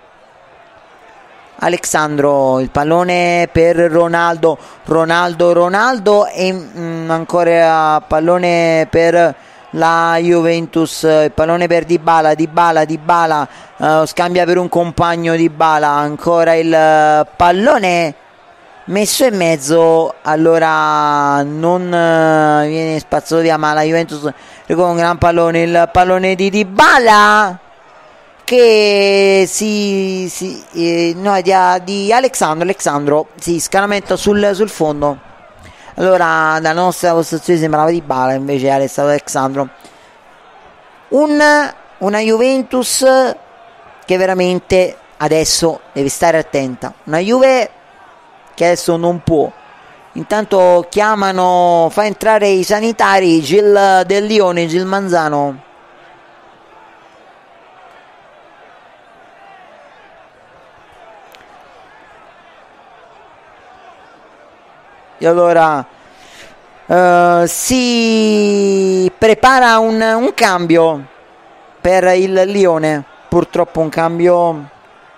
Alexandro, il pallone per Ronaldo, Ronaldo, Ronaldo e mh, ancora pallone per la Juventus, il pallone per Dybala, Dybala, Dybala, uh, scambia per un compagno Dybala, ancora il pallone messo in mezzo, allora non uh, viene spazzato via, ma la Juventus con un gran pallone, il pallone di Dybala che si, si eh, no, di, di Alexandro Alexandro si scaramenta sul, sul fondo. Allora la nostra postazione sembrava Dybala, invece è stato Alexandro. Un, una Juventus che veramente adesso deve stare attenta, una Juve che adesso non può. Intanto chiamano, fa entrare i sanitari, Gil del Lione, Gil Manzano. E allora uh, si prepara un, un cambio per il Lione, purtroppo un cambio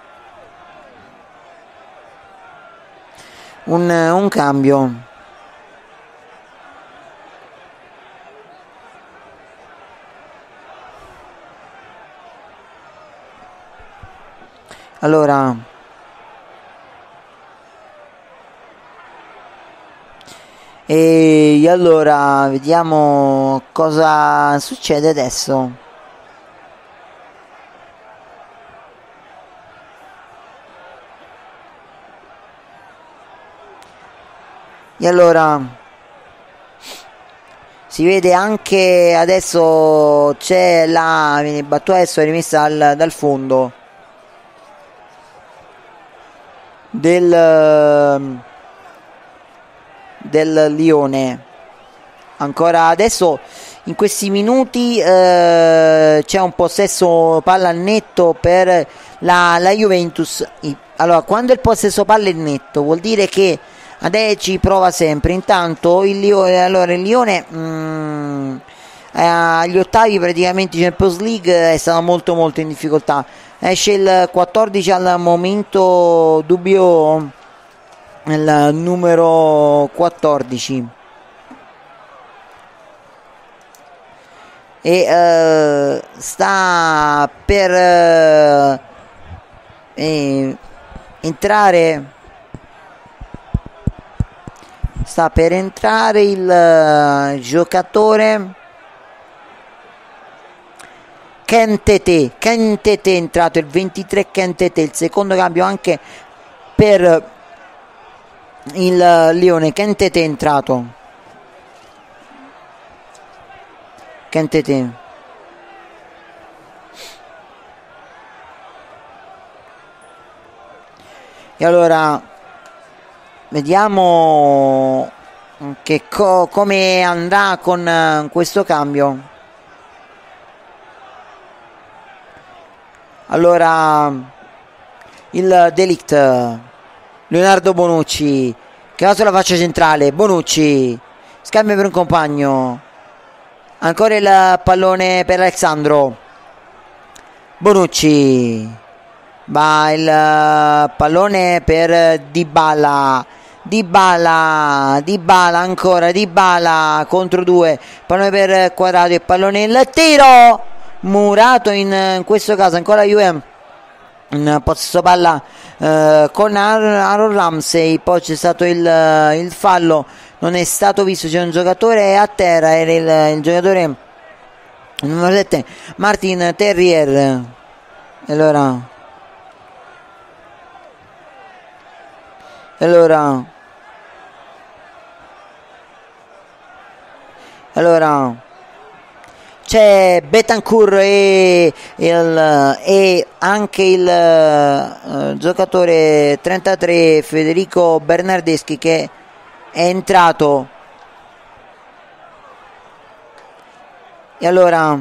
un, un cambio allora E allora vediamo cosa succede adesso. E allora si vede anche adesso c'è la viene battuta adesso è rimessa dal, dal fondo del del Lione. Ancora adesso in questi minuti eh, c'è un possesso palla netto per la, la Juventus. Allora quando il possesso palla è netto vuol dire che adesso ci prova sempre. Intanto il Lione, allora il Lione mh, agli ottavi praticamente Champions League è stato molto molto in difficoltà. Esce il quattordici al momento dubbio, il numero quattordici, e eh, sta per eh, eh, entrare sta per entrare il uh, giocatore Kentete Kentete è entrato il ventitré, Kentete, il secondo cambio anche per il Lione. Kentete è entrato, Kentete. E allora vediamo che co- come andrà con uh, questo cambio. Allora il De Ligt. Leonardo Bonucci che va sulla fascia centrale. Bonucci scambia per un compagno, ancora il pallone per Alexandro. Bonucci, va il pallone per Dybala. Dybala, Dybala ancora, Dybala contro due, pallone per Quadrato e pallone il tiro murato in, in questo caso ancora Juve in possesso palla eh, con Aaron Ramsey. Poi c'è stato il, il fallo, non è stato visto, c'è un giocatore a terra, era il, il giocatore numero sette Martin Terrier. Allora allora allora c'è Betancourt e, il, e anche il uh, giocatore trentatré Federico Bernardeschi che è entrato. E allora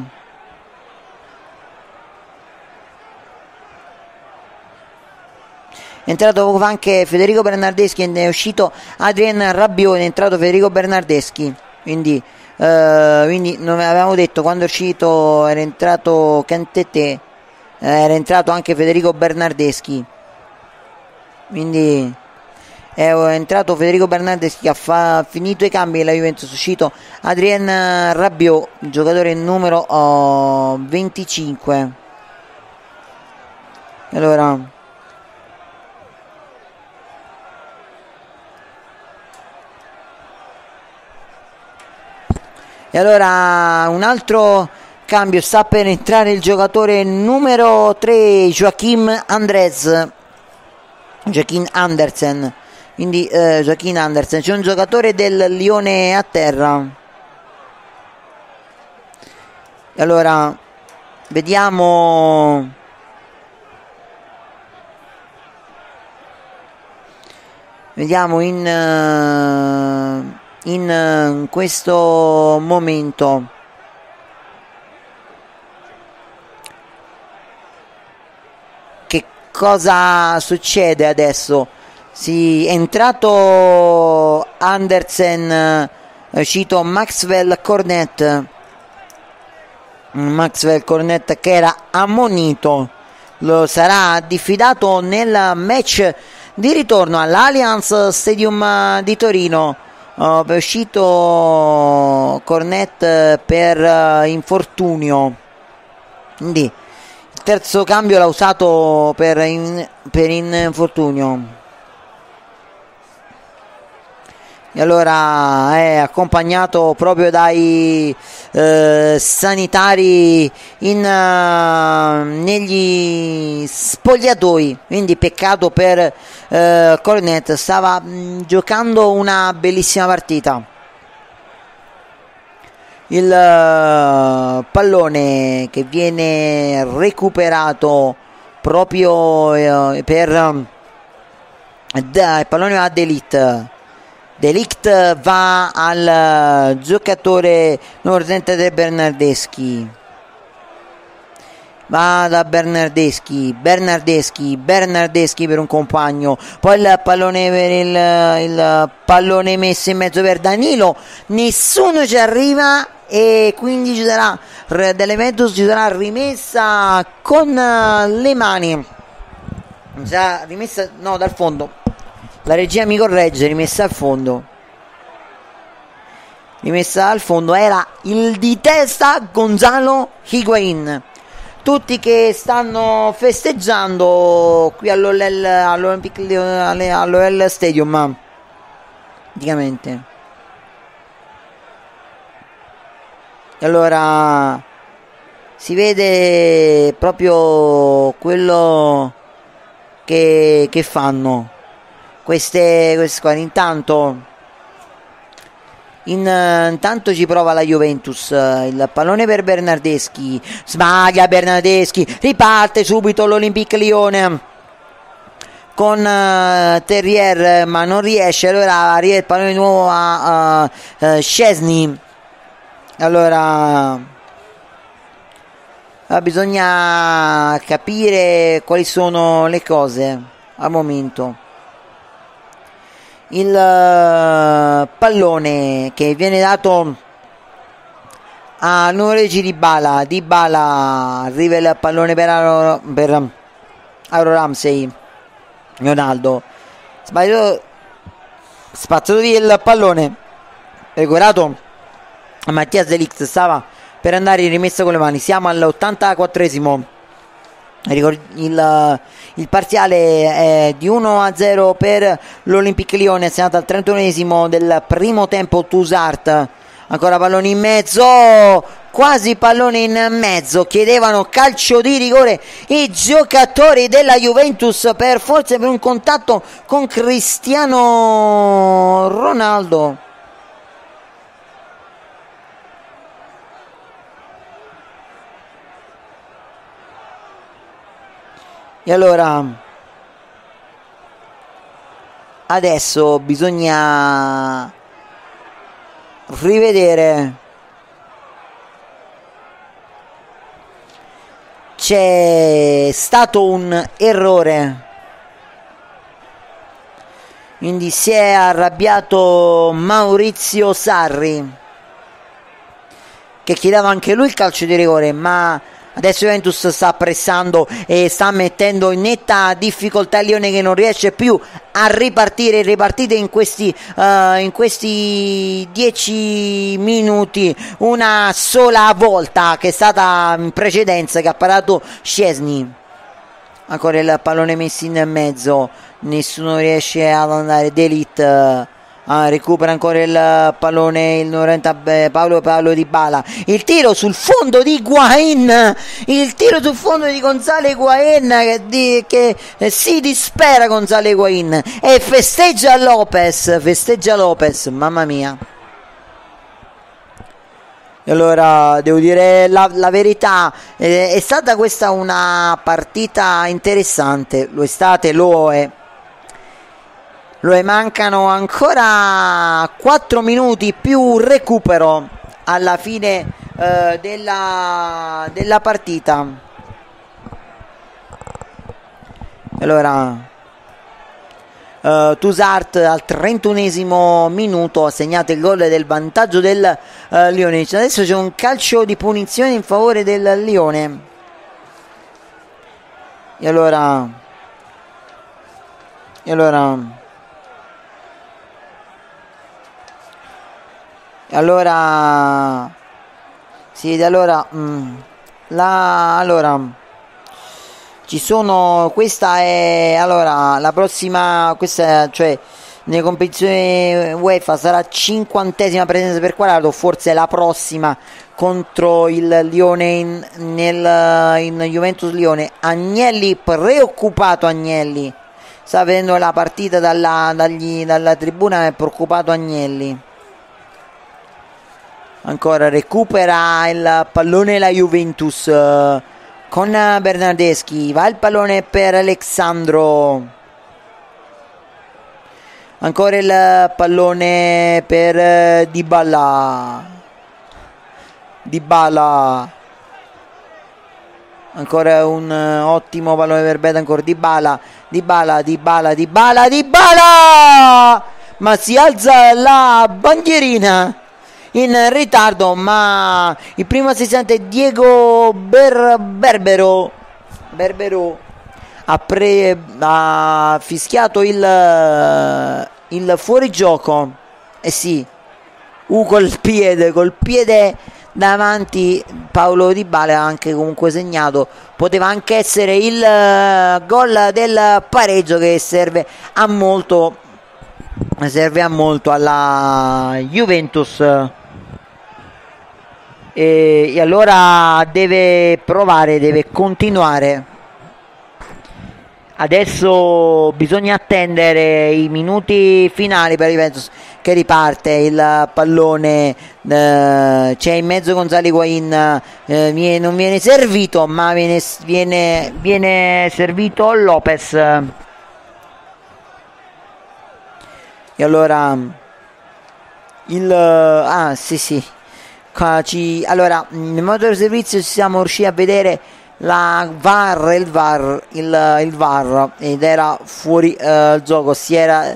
è entrato anche Federico Bernardeschi, è uscito Adrien Rabiot, è entrato Federico Bernardeschi, quindi Uh, quindi non avevamo detto quando è uscito, era entrato Cantete, uh, era entrato anche Federico Bernardeschi, quindi è entrato Federico Bernardeschi che ha fa, finito i cambi della Juventus, è uscito Adrien Rabiot, giocatore numero oh, venticinque. Allora E allora un altro cambio, sta per entrare il giocatore numero tre Joachim Andres Joachim Andersen, quindi eh, Joachim Andersen, c'è un giocatore del Lione a terra. E allora vediamo vediamo in uh, in questo momento che cosa succede adesso. Si è entrato Andersen, è uscito Maxwell Cornet Maxwell Cornet che era ammonito, lo sarà diffidato nel match di ritorno all'Allianz Stadium di Torino. Uh, è uscito Cornet per uh, infortunio, quindi il terzo cambio l'ha usato per, in, per infortunio. E allora è accompagnato proprio dai eh, sanitari in, uh, negli spogliatoi, quindi peccato per uh, Cornet, stava mh, giocando una bellissima partita. Il uh, pallone che viene recuperato proprio uh, per uh, da, il pallone va a De Ligt. De Ligt va al giocatore numero trentatré Bernardeschi, va da Bernardeschi, Bernardeschi, Bernardeschi per un compagno, poi il pallone per il, il pallone messo in mezzo per Danilo, nessuno ci arriva e quindi ci sarà dell'Eventus, ci sarà rimessa con le mani, già rimessa no dal fondo. La regia mi corregge, rimessa al fondo. Rimessa al fondo era il di testa Gonzalo Higuain. Tutti che stanno festeggiando qui all'O L all'O L Stadium. Praticamente. E allora si vede proprio quello che, che fanno queste, queste squadre. Intanto in, intanto ci prova la Juventus, il pallone per Bernardeschi, sbaglia Bernardeschi, riparte subito l'Olympique Lione con uh, Terrier ma non riesce, allora arriva il pallone di nuovo a uh, uh, Szczesny. Allora Uh, bisogna capire quali sono le cose al momento. Il uh, pallone che viene dato a numero dieci Dybala. Dybala, arriva il pallone per Aro, per Aro Ramsey. Ronaldo sbagliato, spazzato via il pallone, recuperato Mattias De Ligt, stava per andare in rimessa con le mani. Siamo all'ottantaquattresimo. Il, il parziale è di uno a zero per l'Olympique Lione. È segnato al trentunesimo del primo tempo Toussaint. Ancora pallone in mezzo, quasi pallone in mezzo, chiedevano calcio di rigore i giocatori della Juventus, per forse per un contatto con Cristiano Ronaldo. E allora adesso bisogna rivedere. C'è stato un errore, quindi si è arrabbiato Maurizio Sarri, che chiedeva anche lui il calcio di rigore, ma adesso Juventus sta pressando e sta mettendo in netta difficoltà il Lione, che non riesce più a ripartire. Ripartite in questi uh, in questi dieci minuti una sola volta, che è stata in precedenza, che ha parato Szczesny. Ancora il pallone messo in mezzo, nessuno riesce ad andare. De Ligt Ah, recupera ancora il pallone il novanta, Paolo Paolo Dybala, il tiro sul fondo di Higuaín, il tiro sul fondo di Gonzalo Higuaín, che, di, che eh, si dispera Gonzalo Higuaín e festeggia Lopez, festeggia Lopez, mamma mia. E allora devo dire la, la verità, eh, è stata questa una partita interessante, lo è stata, lo è. Lo è, mancano ancora quattro minuti più recupero alla fine eh, della, della partita. Allora uh, Toussaint al trentunesimo minuto ha segnato il gol del vantaggio del uh, Lione. Adesso c'è un calcio di punizione in favore del Lione. E allora E allora Allora, sì, allora, mh, la, allora, ci sono, questa è, allora, la prossima, questa, cioè, nelle competizioni UEFA sarà cinquantesima presenza per Quadrato, forse la prossima contro il Lione in, nel, in Juventus Lione. Agnelli, preoccupato Agnelli, sta vedendo la partita dalla, dagli, dalla tribuna, è preoccupato Agnelli. Ancora recupera il pallone la Juventus uh, con Bernardeschi, va il pallone per Alexandro, ancora il pallone per uh, Dybala Dybala ancora un uh, ottimo pallone per Betancourt. Dybala Dybala Dybala Dybala Dybala ma si alza la bandierina in ritardo, ma il primo assistente Diego Ber- Berbero Berbero ha, pre- ha fischiato il, il fuorigioco. Eh sì, U col piede, col piede davanti. Paolo Dybala ha anche comunque segnato, poteva anche essere il uh, gol del pareggio, che serve a molto serve a molto alla Juventus. E, e allora deve provare, deve continuare. Adesso bisogna attendere i minuti finali per Juventus, che riparte il pallone, eh, c'è in mezzo Gonzalo Higuaín, eh, viene, non viene servito, ma viene, viene, viene servito Lopez. E allora il ah sì sì ci, allora nel modo di servizio ci siamo riusciti a vedere la V A R, il V A R, il, il V A R, ed era fuori uh, gioco. Si era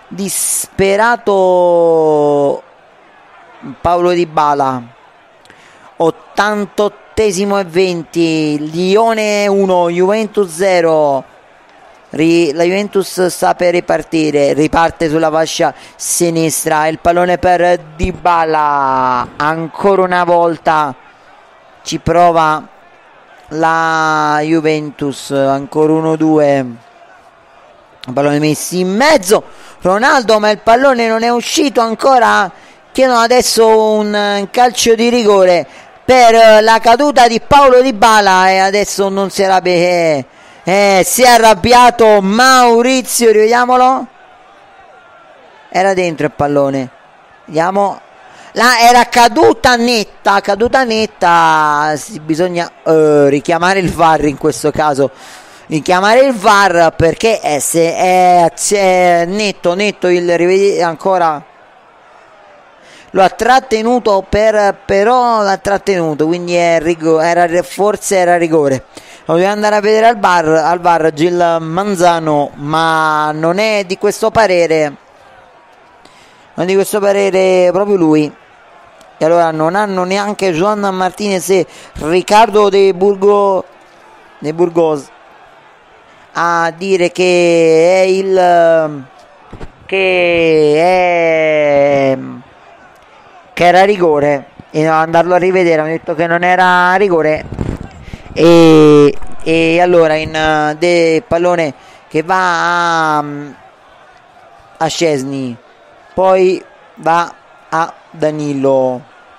disperato Paulo Dybala. ottantottesimo e venti, Lione uno, Juventus zero. La Juventus sta per ripartire, riparte sulla fascia sinistra, il pallone per Dybala, ancora una volta ci prova la Juventus, ancora uno due, pallone messo in mezzo, Ronaldo, ma il pallone non è uscito ancora, chiedono adesso un calcio di rigore per la caduta di Paulo Dybala e adesso non si era bene. Eh, si è arrabbiato Maurizio, rivediamolo. Era dentro il pallone. Vediamo. La, era caduta netta, caduta netta. Si, bisogna uh, richiamare il V A R in questo caso. Richiamare il V A R perché è, se è, è netto, netto il rivedi ancora. Lo ha trattenuto per, però l'ha trattenuto, quindi è rigo, era, forse era rigore. Lo dobbiamo andare a vedere al bar, al bar Gil Manzano, ma non è di questo parere, non è di questo parere proprio lui. E allora non hanno neanche Juan Martinez e Riccardo De Burgo, De Burgos a dire che è il che è che era rigore, e andarlo a rivedere hanno detto che non era rigore. E, e allora in uh, de pallone che va a, a Szczesny, poi va a Danilo,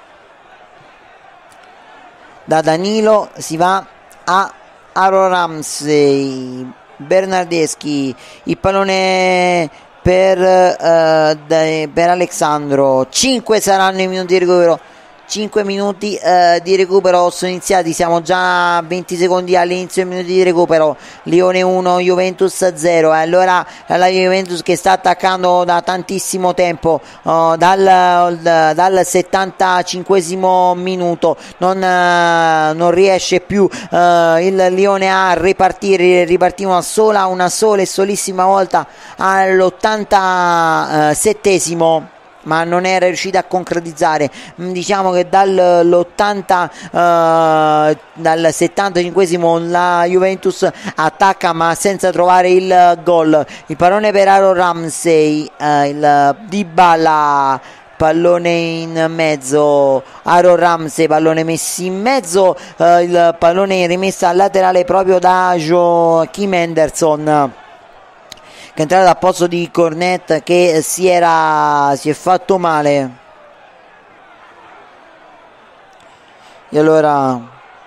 da Danilo si va a Aaron Ramsey, Bernardeschi, il pallone per, uh, de, per Alexandro, cinque saranno i minuti di recupero, cinque minuti uh, di recupero sono iniziati, siamo già a venti secondi all'inizio dei minuti di recupero. Lione uno, Juventus zero. E allora la Juventus che sta attaccando da tantissimo tempo, uh, dal, dal settantacinquesimo minuto non, uh, non riesce più uh, il Lione a ripartire, ripartiva una sola, una sola e solissima volta all'ottantasettesimo, ma non era riuscita a concretizzare. Diciamo che dall'ottanta uh, dal settantacinquesimo la Juventus attacca ma senza trovare il gol. Il pallone per Aaron Ramsey, uh, il Dybala, pallone in mezzo, Aaron Ramsey, pallone messo in mezzo, uh, il pallone rimessa al laterale proprio da Joachim Henderson, che è entrato al posto di Cornet, che si era si è fatto male. E allora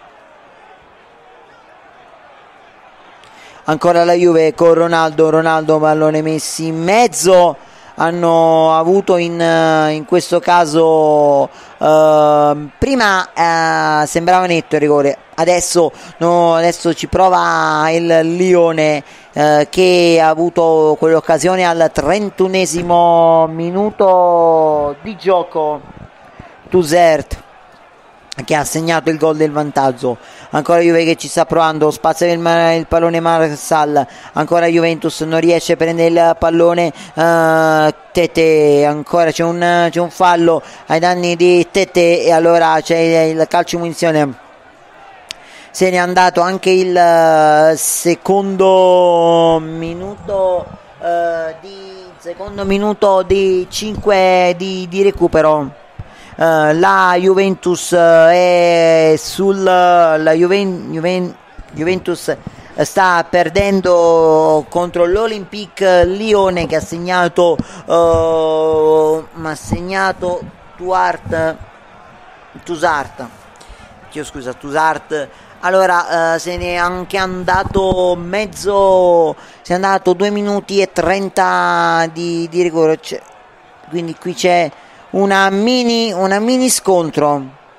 ancora la Juve con Ronaldo, Ronaldo, pallone messo in mezzo. Hanno avuto in, in questo caso uh, prima uh, sembrava netto il rigore, adesso, no, adesso ci prova il Lione, uh, che ha avuto quell'occasione al trentunesimo minuto di gioco. Tuzert che ha segnato il gol del vantaggio. Ancora Juve che ci sta provando, spazia il, il pallone Marsal, ancora Juventus non riesce a prendere il pallone. uh, Tete, ancora c'è un, c'è un fallo ai danni di Tete e allora c'è il calcio munizione. Se n'è andato anche il secondo minuto uh, di secondo minuto di cinque di, di recupero. Uh, la Juventus uh, è sul la Juven, Juven, Juventus sta perdendo contro l'Olympique Lione, che ha segnato uh, ha segnato Tuart Tusart Chiedo scusa Tusart. Allora uh, se ne è anche andato mezzo, se è andato due minuti e trenta di, di recupero, c'è, quindi qui c'è una mini una mini scontro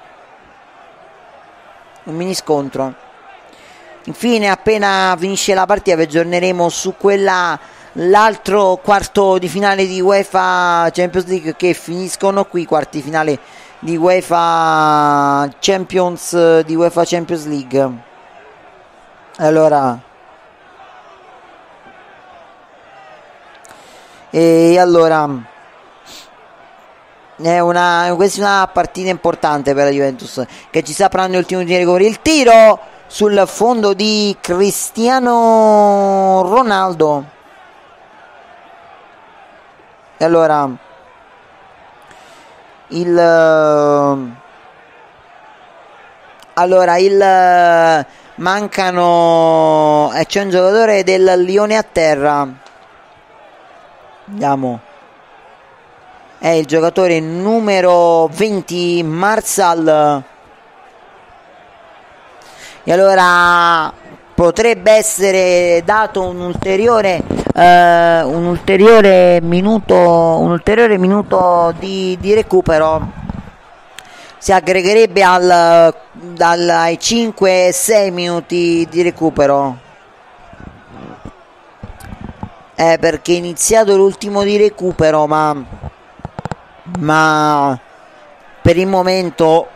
un mini scontro infine appena finisce la partita vi aggiorneremo su quella l'altro quarto di finale di UEFA Champions League, che finiscono qui, quarti di finale di UEFA Champions di UEFA Champions League. Allora e allora è una, questa è una partita importante per la Juventus, che ci sapranno gli ultimi di rigore. Il tiro sul fondo di Cristiano Ronaldo. E allora il allora il mancano e c'è un giocatore del Lione a terra. Andiamo. È il giocatore numero venti, Marsal. E allora potrebbe essere dato un ulteriore eh, un ulteriore minuto un ulteriore minuto di, di recupero. Si aggregherebbe al, dal, ai cinque sei minuti di recupero, eh, perché è iniziato l'ultimo di recupero, ma ma per il momento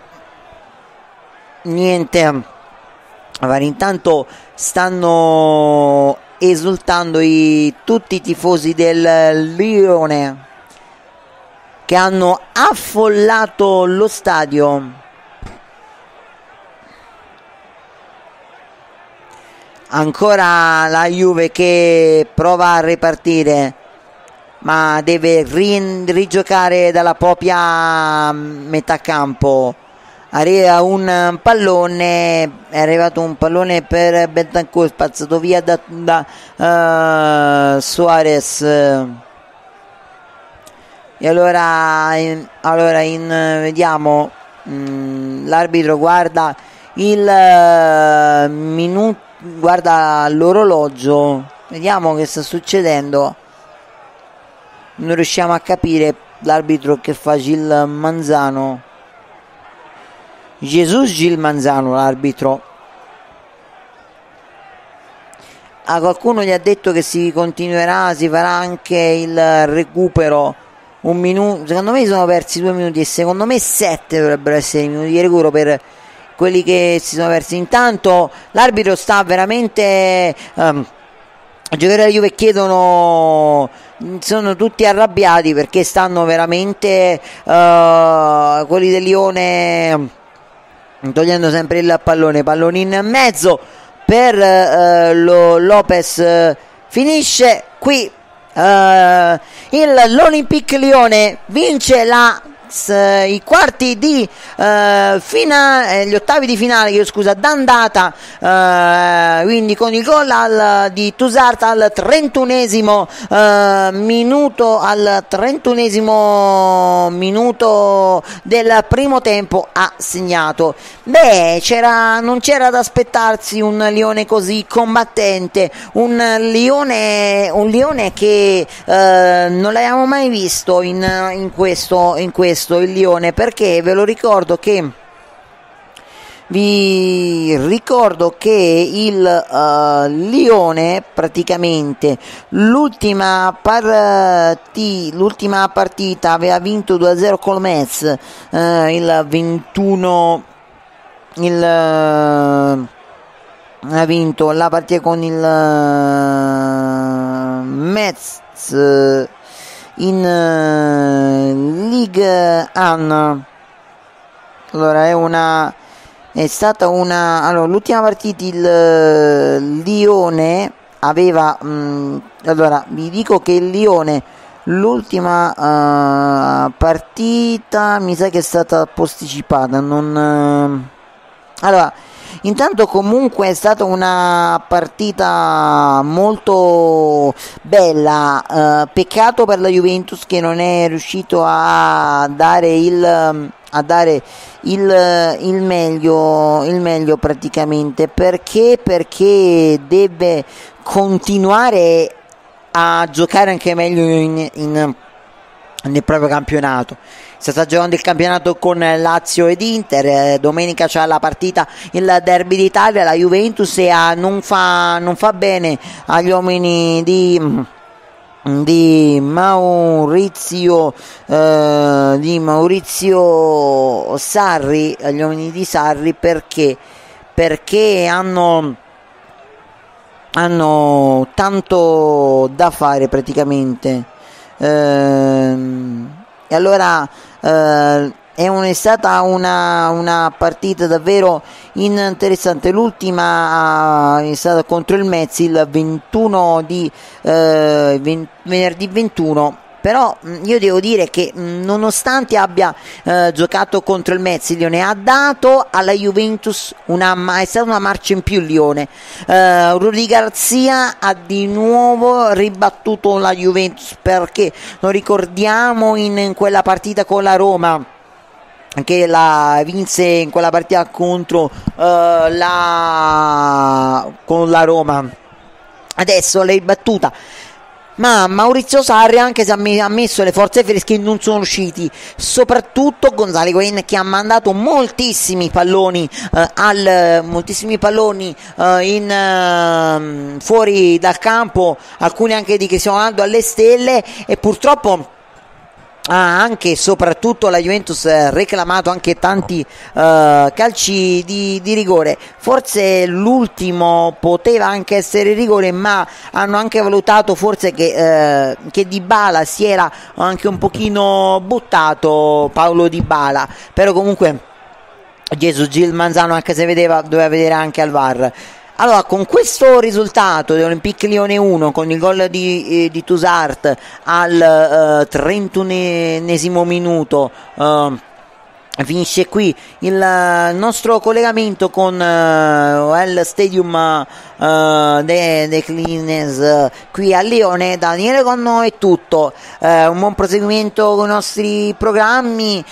niente. Allora, intanto stanno esultando i, tutti i tifosi del Lione, che hanno affollato lo stadio. Ancora la Juve che prova a ripartire, ma deve ri- rigiocare dalla propria metà campo. Arriva un pallone, è arrivato un pallone per Bentancur, spazzato via da, da uh, Suarez. E allora, in, allora in, vediamo, mh, l'arbitro guarda il uh, minuto, guarda l'orologio, vediamo che sta succedendo. Non riusciamo a capire l'arbitro che fa Gil Manzano. Gesù Gil Manzano, l'arbitro. A qualcuno gli ha detto che si continuerà, si farà anche il recupero. Un minuto, secondo me sono persi due minuti e secondo me sette dovrebbero essere i minuti di recupero per quelli che si sono persi. Intanto l'arbitro sta veramente um, i giocatori della Juve chiedono, sono tutti arrabbiati perché stanno veramente uh, quelli del Lione togliendo sempre il pallone, pallone in mezzo per uh, lo Lopez, uh, finisce qui uh, il, l'Olympique Lione vince la i quarti di uh, finale, gli ottavi di finale, io scusa, d'andata, uh, quindi con il gol al, di Toussaint al trentunesimo uh, minuto, al trentunesimo minuto del primo tempo ha segnato. Beh, c'era, non c'era da aspettarsi un Lione così combattente, un Lione, un Lione che uh, non l'abbiamo mai visto in, in questo in questo il Lione, perché ve lo ricordo che vi ricordo che il uh, Lione praticamente l'ultima, parti, l'ultima partita aveva vinto due a zero col Metz, uh, il ventuno il uh, ha vinto la partita con il uh, Metz uh, in uh, Ligue uno. Allora è una è stata una allora l'ultima partita il uh, Lione aveva mh, allora vi dico che il Lione l'ultima uh, partita mi sa che è stata posticipata, non uh, allora intanto comunque è stata una partita molto bella, uh, peccato per la Juventus che non è riuscito a dare il a dare il, il meglio il meglio praticamente, perché perché deve continuare a giocare anche meglio in, in, nel proprio campionato. Si sta giocando il campionato con Lazio ed Inter, eh, domenica c'è la partita, il derby d'Italia, la Juventus e a, non, fa, non fa bene agli uomini di, di Maurizio eh, di Maurizio Sarri, agli uomini di Sarri, perché perché hanno hanno tanto da fare praticamente, ehm, e allora eh, è, un, è stata una, una partita davvero interessante. L'ultima è stata contro il Metz il ventuno di eh, ven- venerdì ventuno. Però io devo dire che nonostante abbia eh, giocato contro il Metz, il Lione ha dato alla Juventus una, è stata una marcia in più. Il Lione, eh, Rudy Garcia ha di nuovo ribattuto la Juventus, perché lo ricordiamo in, in quella partita con la Roma, che la vinse in quella partita contro eh, la con la Roma. Adesso l'hai battuta, ma Maurizio Sarri, anche se ha messo le forze fresche, non sono usciti, soprattutto Gonzalo Higuain, che ha mandato moltissimi palloni eh, al moltissimi palloni eh, in eh, fuori dal campo, alcuni anche di Cristiano Ronaldo alle stelle, e purtroppo ha anche e soprattutto la Juventus reclamato anche tanti uh, calci di, di rigore. Forse l'ultimo poteva anche essere rigore, ma hanno anche valutato forse che, uh, che Dybala si era anche un pochino buttato, Paolo Dybala, però comunque Gesù Gil Manzano, anche se vedeva, doveva vedere anche al V A R. Allora, con questo risultato dell'Olympique Lione uno, con il gol di, eh, di Toussaint al eh, trentunesimo minuto, eh, finisce qui il nostro collegamento con uh, il Stadium uh, de, de Clines uh, qui a Lione. Daniele Conno è tutto, uh, un buon proseguimento con i nostri programmi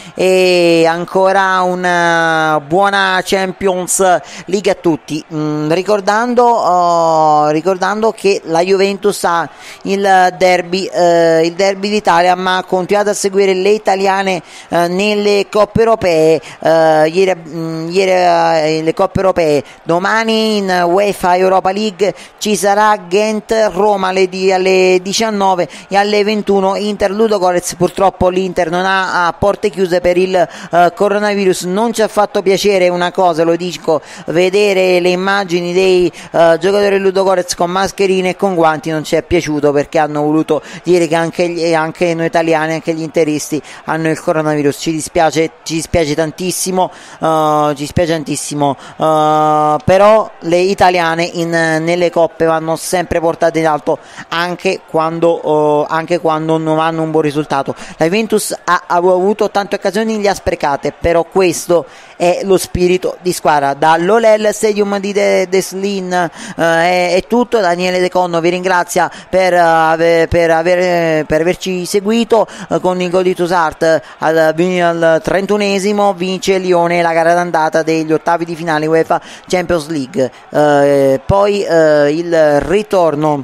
e ancora una buona Champions League a tutti, mm, ricordando, uh, ricordando che la Juventus ha il derby, uh, il derby d'Italia, ma continuate a seguire le italiane uh, nelle coppe europee. Uh, ieri, mh, ieri uh, le coppe europee. Domani in UEFA Europa League ci sarà Ghent-Roma alle, di, alle diciannove e alle ventuno Inter Ludogorets. Purtroppo l'Inter non ha, ha porte chiuse per il uh, coronavirus. Non ci ha fatto piacere una cosa, lo dico, vedere le immagini dei uh, giocatori Ludogorets con mascherine e con guanti. Non ci è piaciuto, perché hanno voluto dire che anche, gli, anche noi italiani, anche gli interisti hanno il coronavirus. Ci dispiace, ci dispiace tantissimo, uh, ci spiace tantissimo, uh, però le italiane in, nelle coppe vanno sempre portate in alto, anche quando, uh, anche quando non hanno un buon risultato. La Juventus ha, ha avuto tante occasioni, le ha sprecate, però questo è lo spirito di squadra. Dall'Olel Stadium di De, Deslin uh, è, è tutto. Daniele De Conno vi ringrazia per, uh, per, aver, per averci seguito uh, con il gol di Toussaint al, al trentunesimo. Vince Lione la gara d'andata degli ottavi di finale UEFA Champions League. Uh, poi uh, il ritorno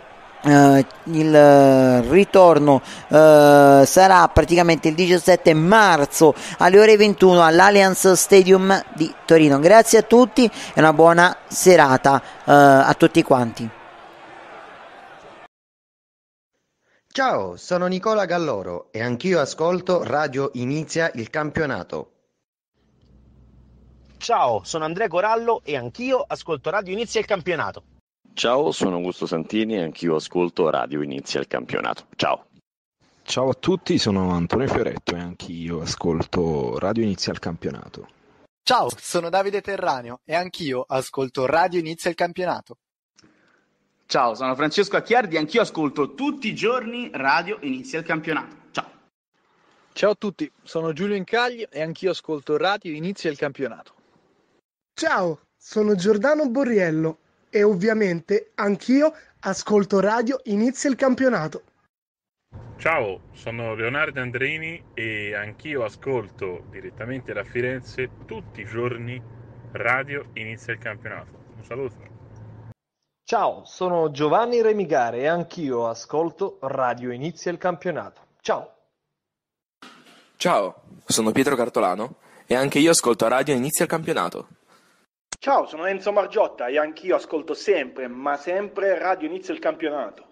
Uh, il ritorno uh, sarà praticamente il diciassette marzo alle ore ventuno all'Allianz Stadium di Torino. Grazie a tutti e una buona serata uh, a tutti quanti. Ciao, sono Nicola Galloro e anch'io ascolto Radio Inizia il Campionato. Ciao, sono Andrea Corallo e anch'io ascolto Radio Inizia il Campionato. Ciao, sono Augusto Santini e anch'io ascolto Radio Inizia il Campionato. Ciao. Ciao a tutti, sono Antonio Fioretto e anch'io ascolto Radio Inizia il Campionato. Ciao, sono Davide Terraneo e anch'io ascolto Radio Inizia il Campionato. Ciao, sono Francesco Acchiardi e anch'io ascolto tutti i giorni Radio Inizia il Campionato. Ciao. Ciao a tutti, sono Giulio Incaglio e anch'io ascolto Radio Inizia il Campionato. Ciao, sono Giordano Borriello e ovviamente anch'io ascolto Radio Inizia il Campionato. Ciao, sono Leonardo Andreini e anch'io ascolto direttamente da Firenze tutti i giorni Radio Inizia il Campionato. Un saluto. Ciao, sono Giovanni Remigare e anch'io ascolto Radio Inizia il Campionato. Ciao. Ciao, sono Pietro Cartolano e anche io ascolto Radio Inizia il Campionato. Ciao, sono Enzo Margiotta e anch'io ascolto sempre, ma sempre Radio Inizia il Campionato.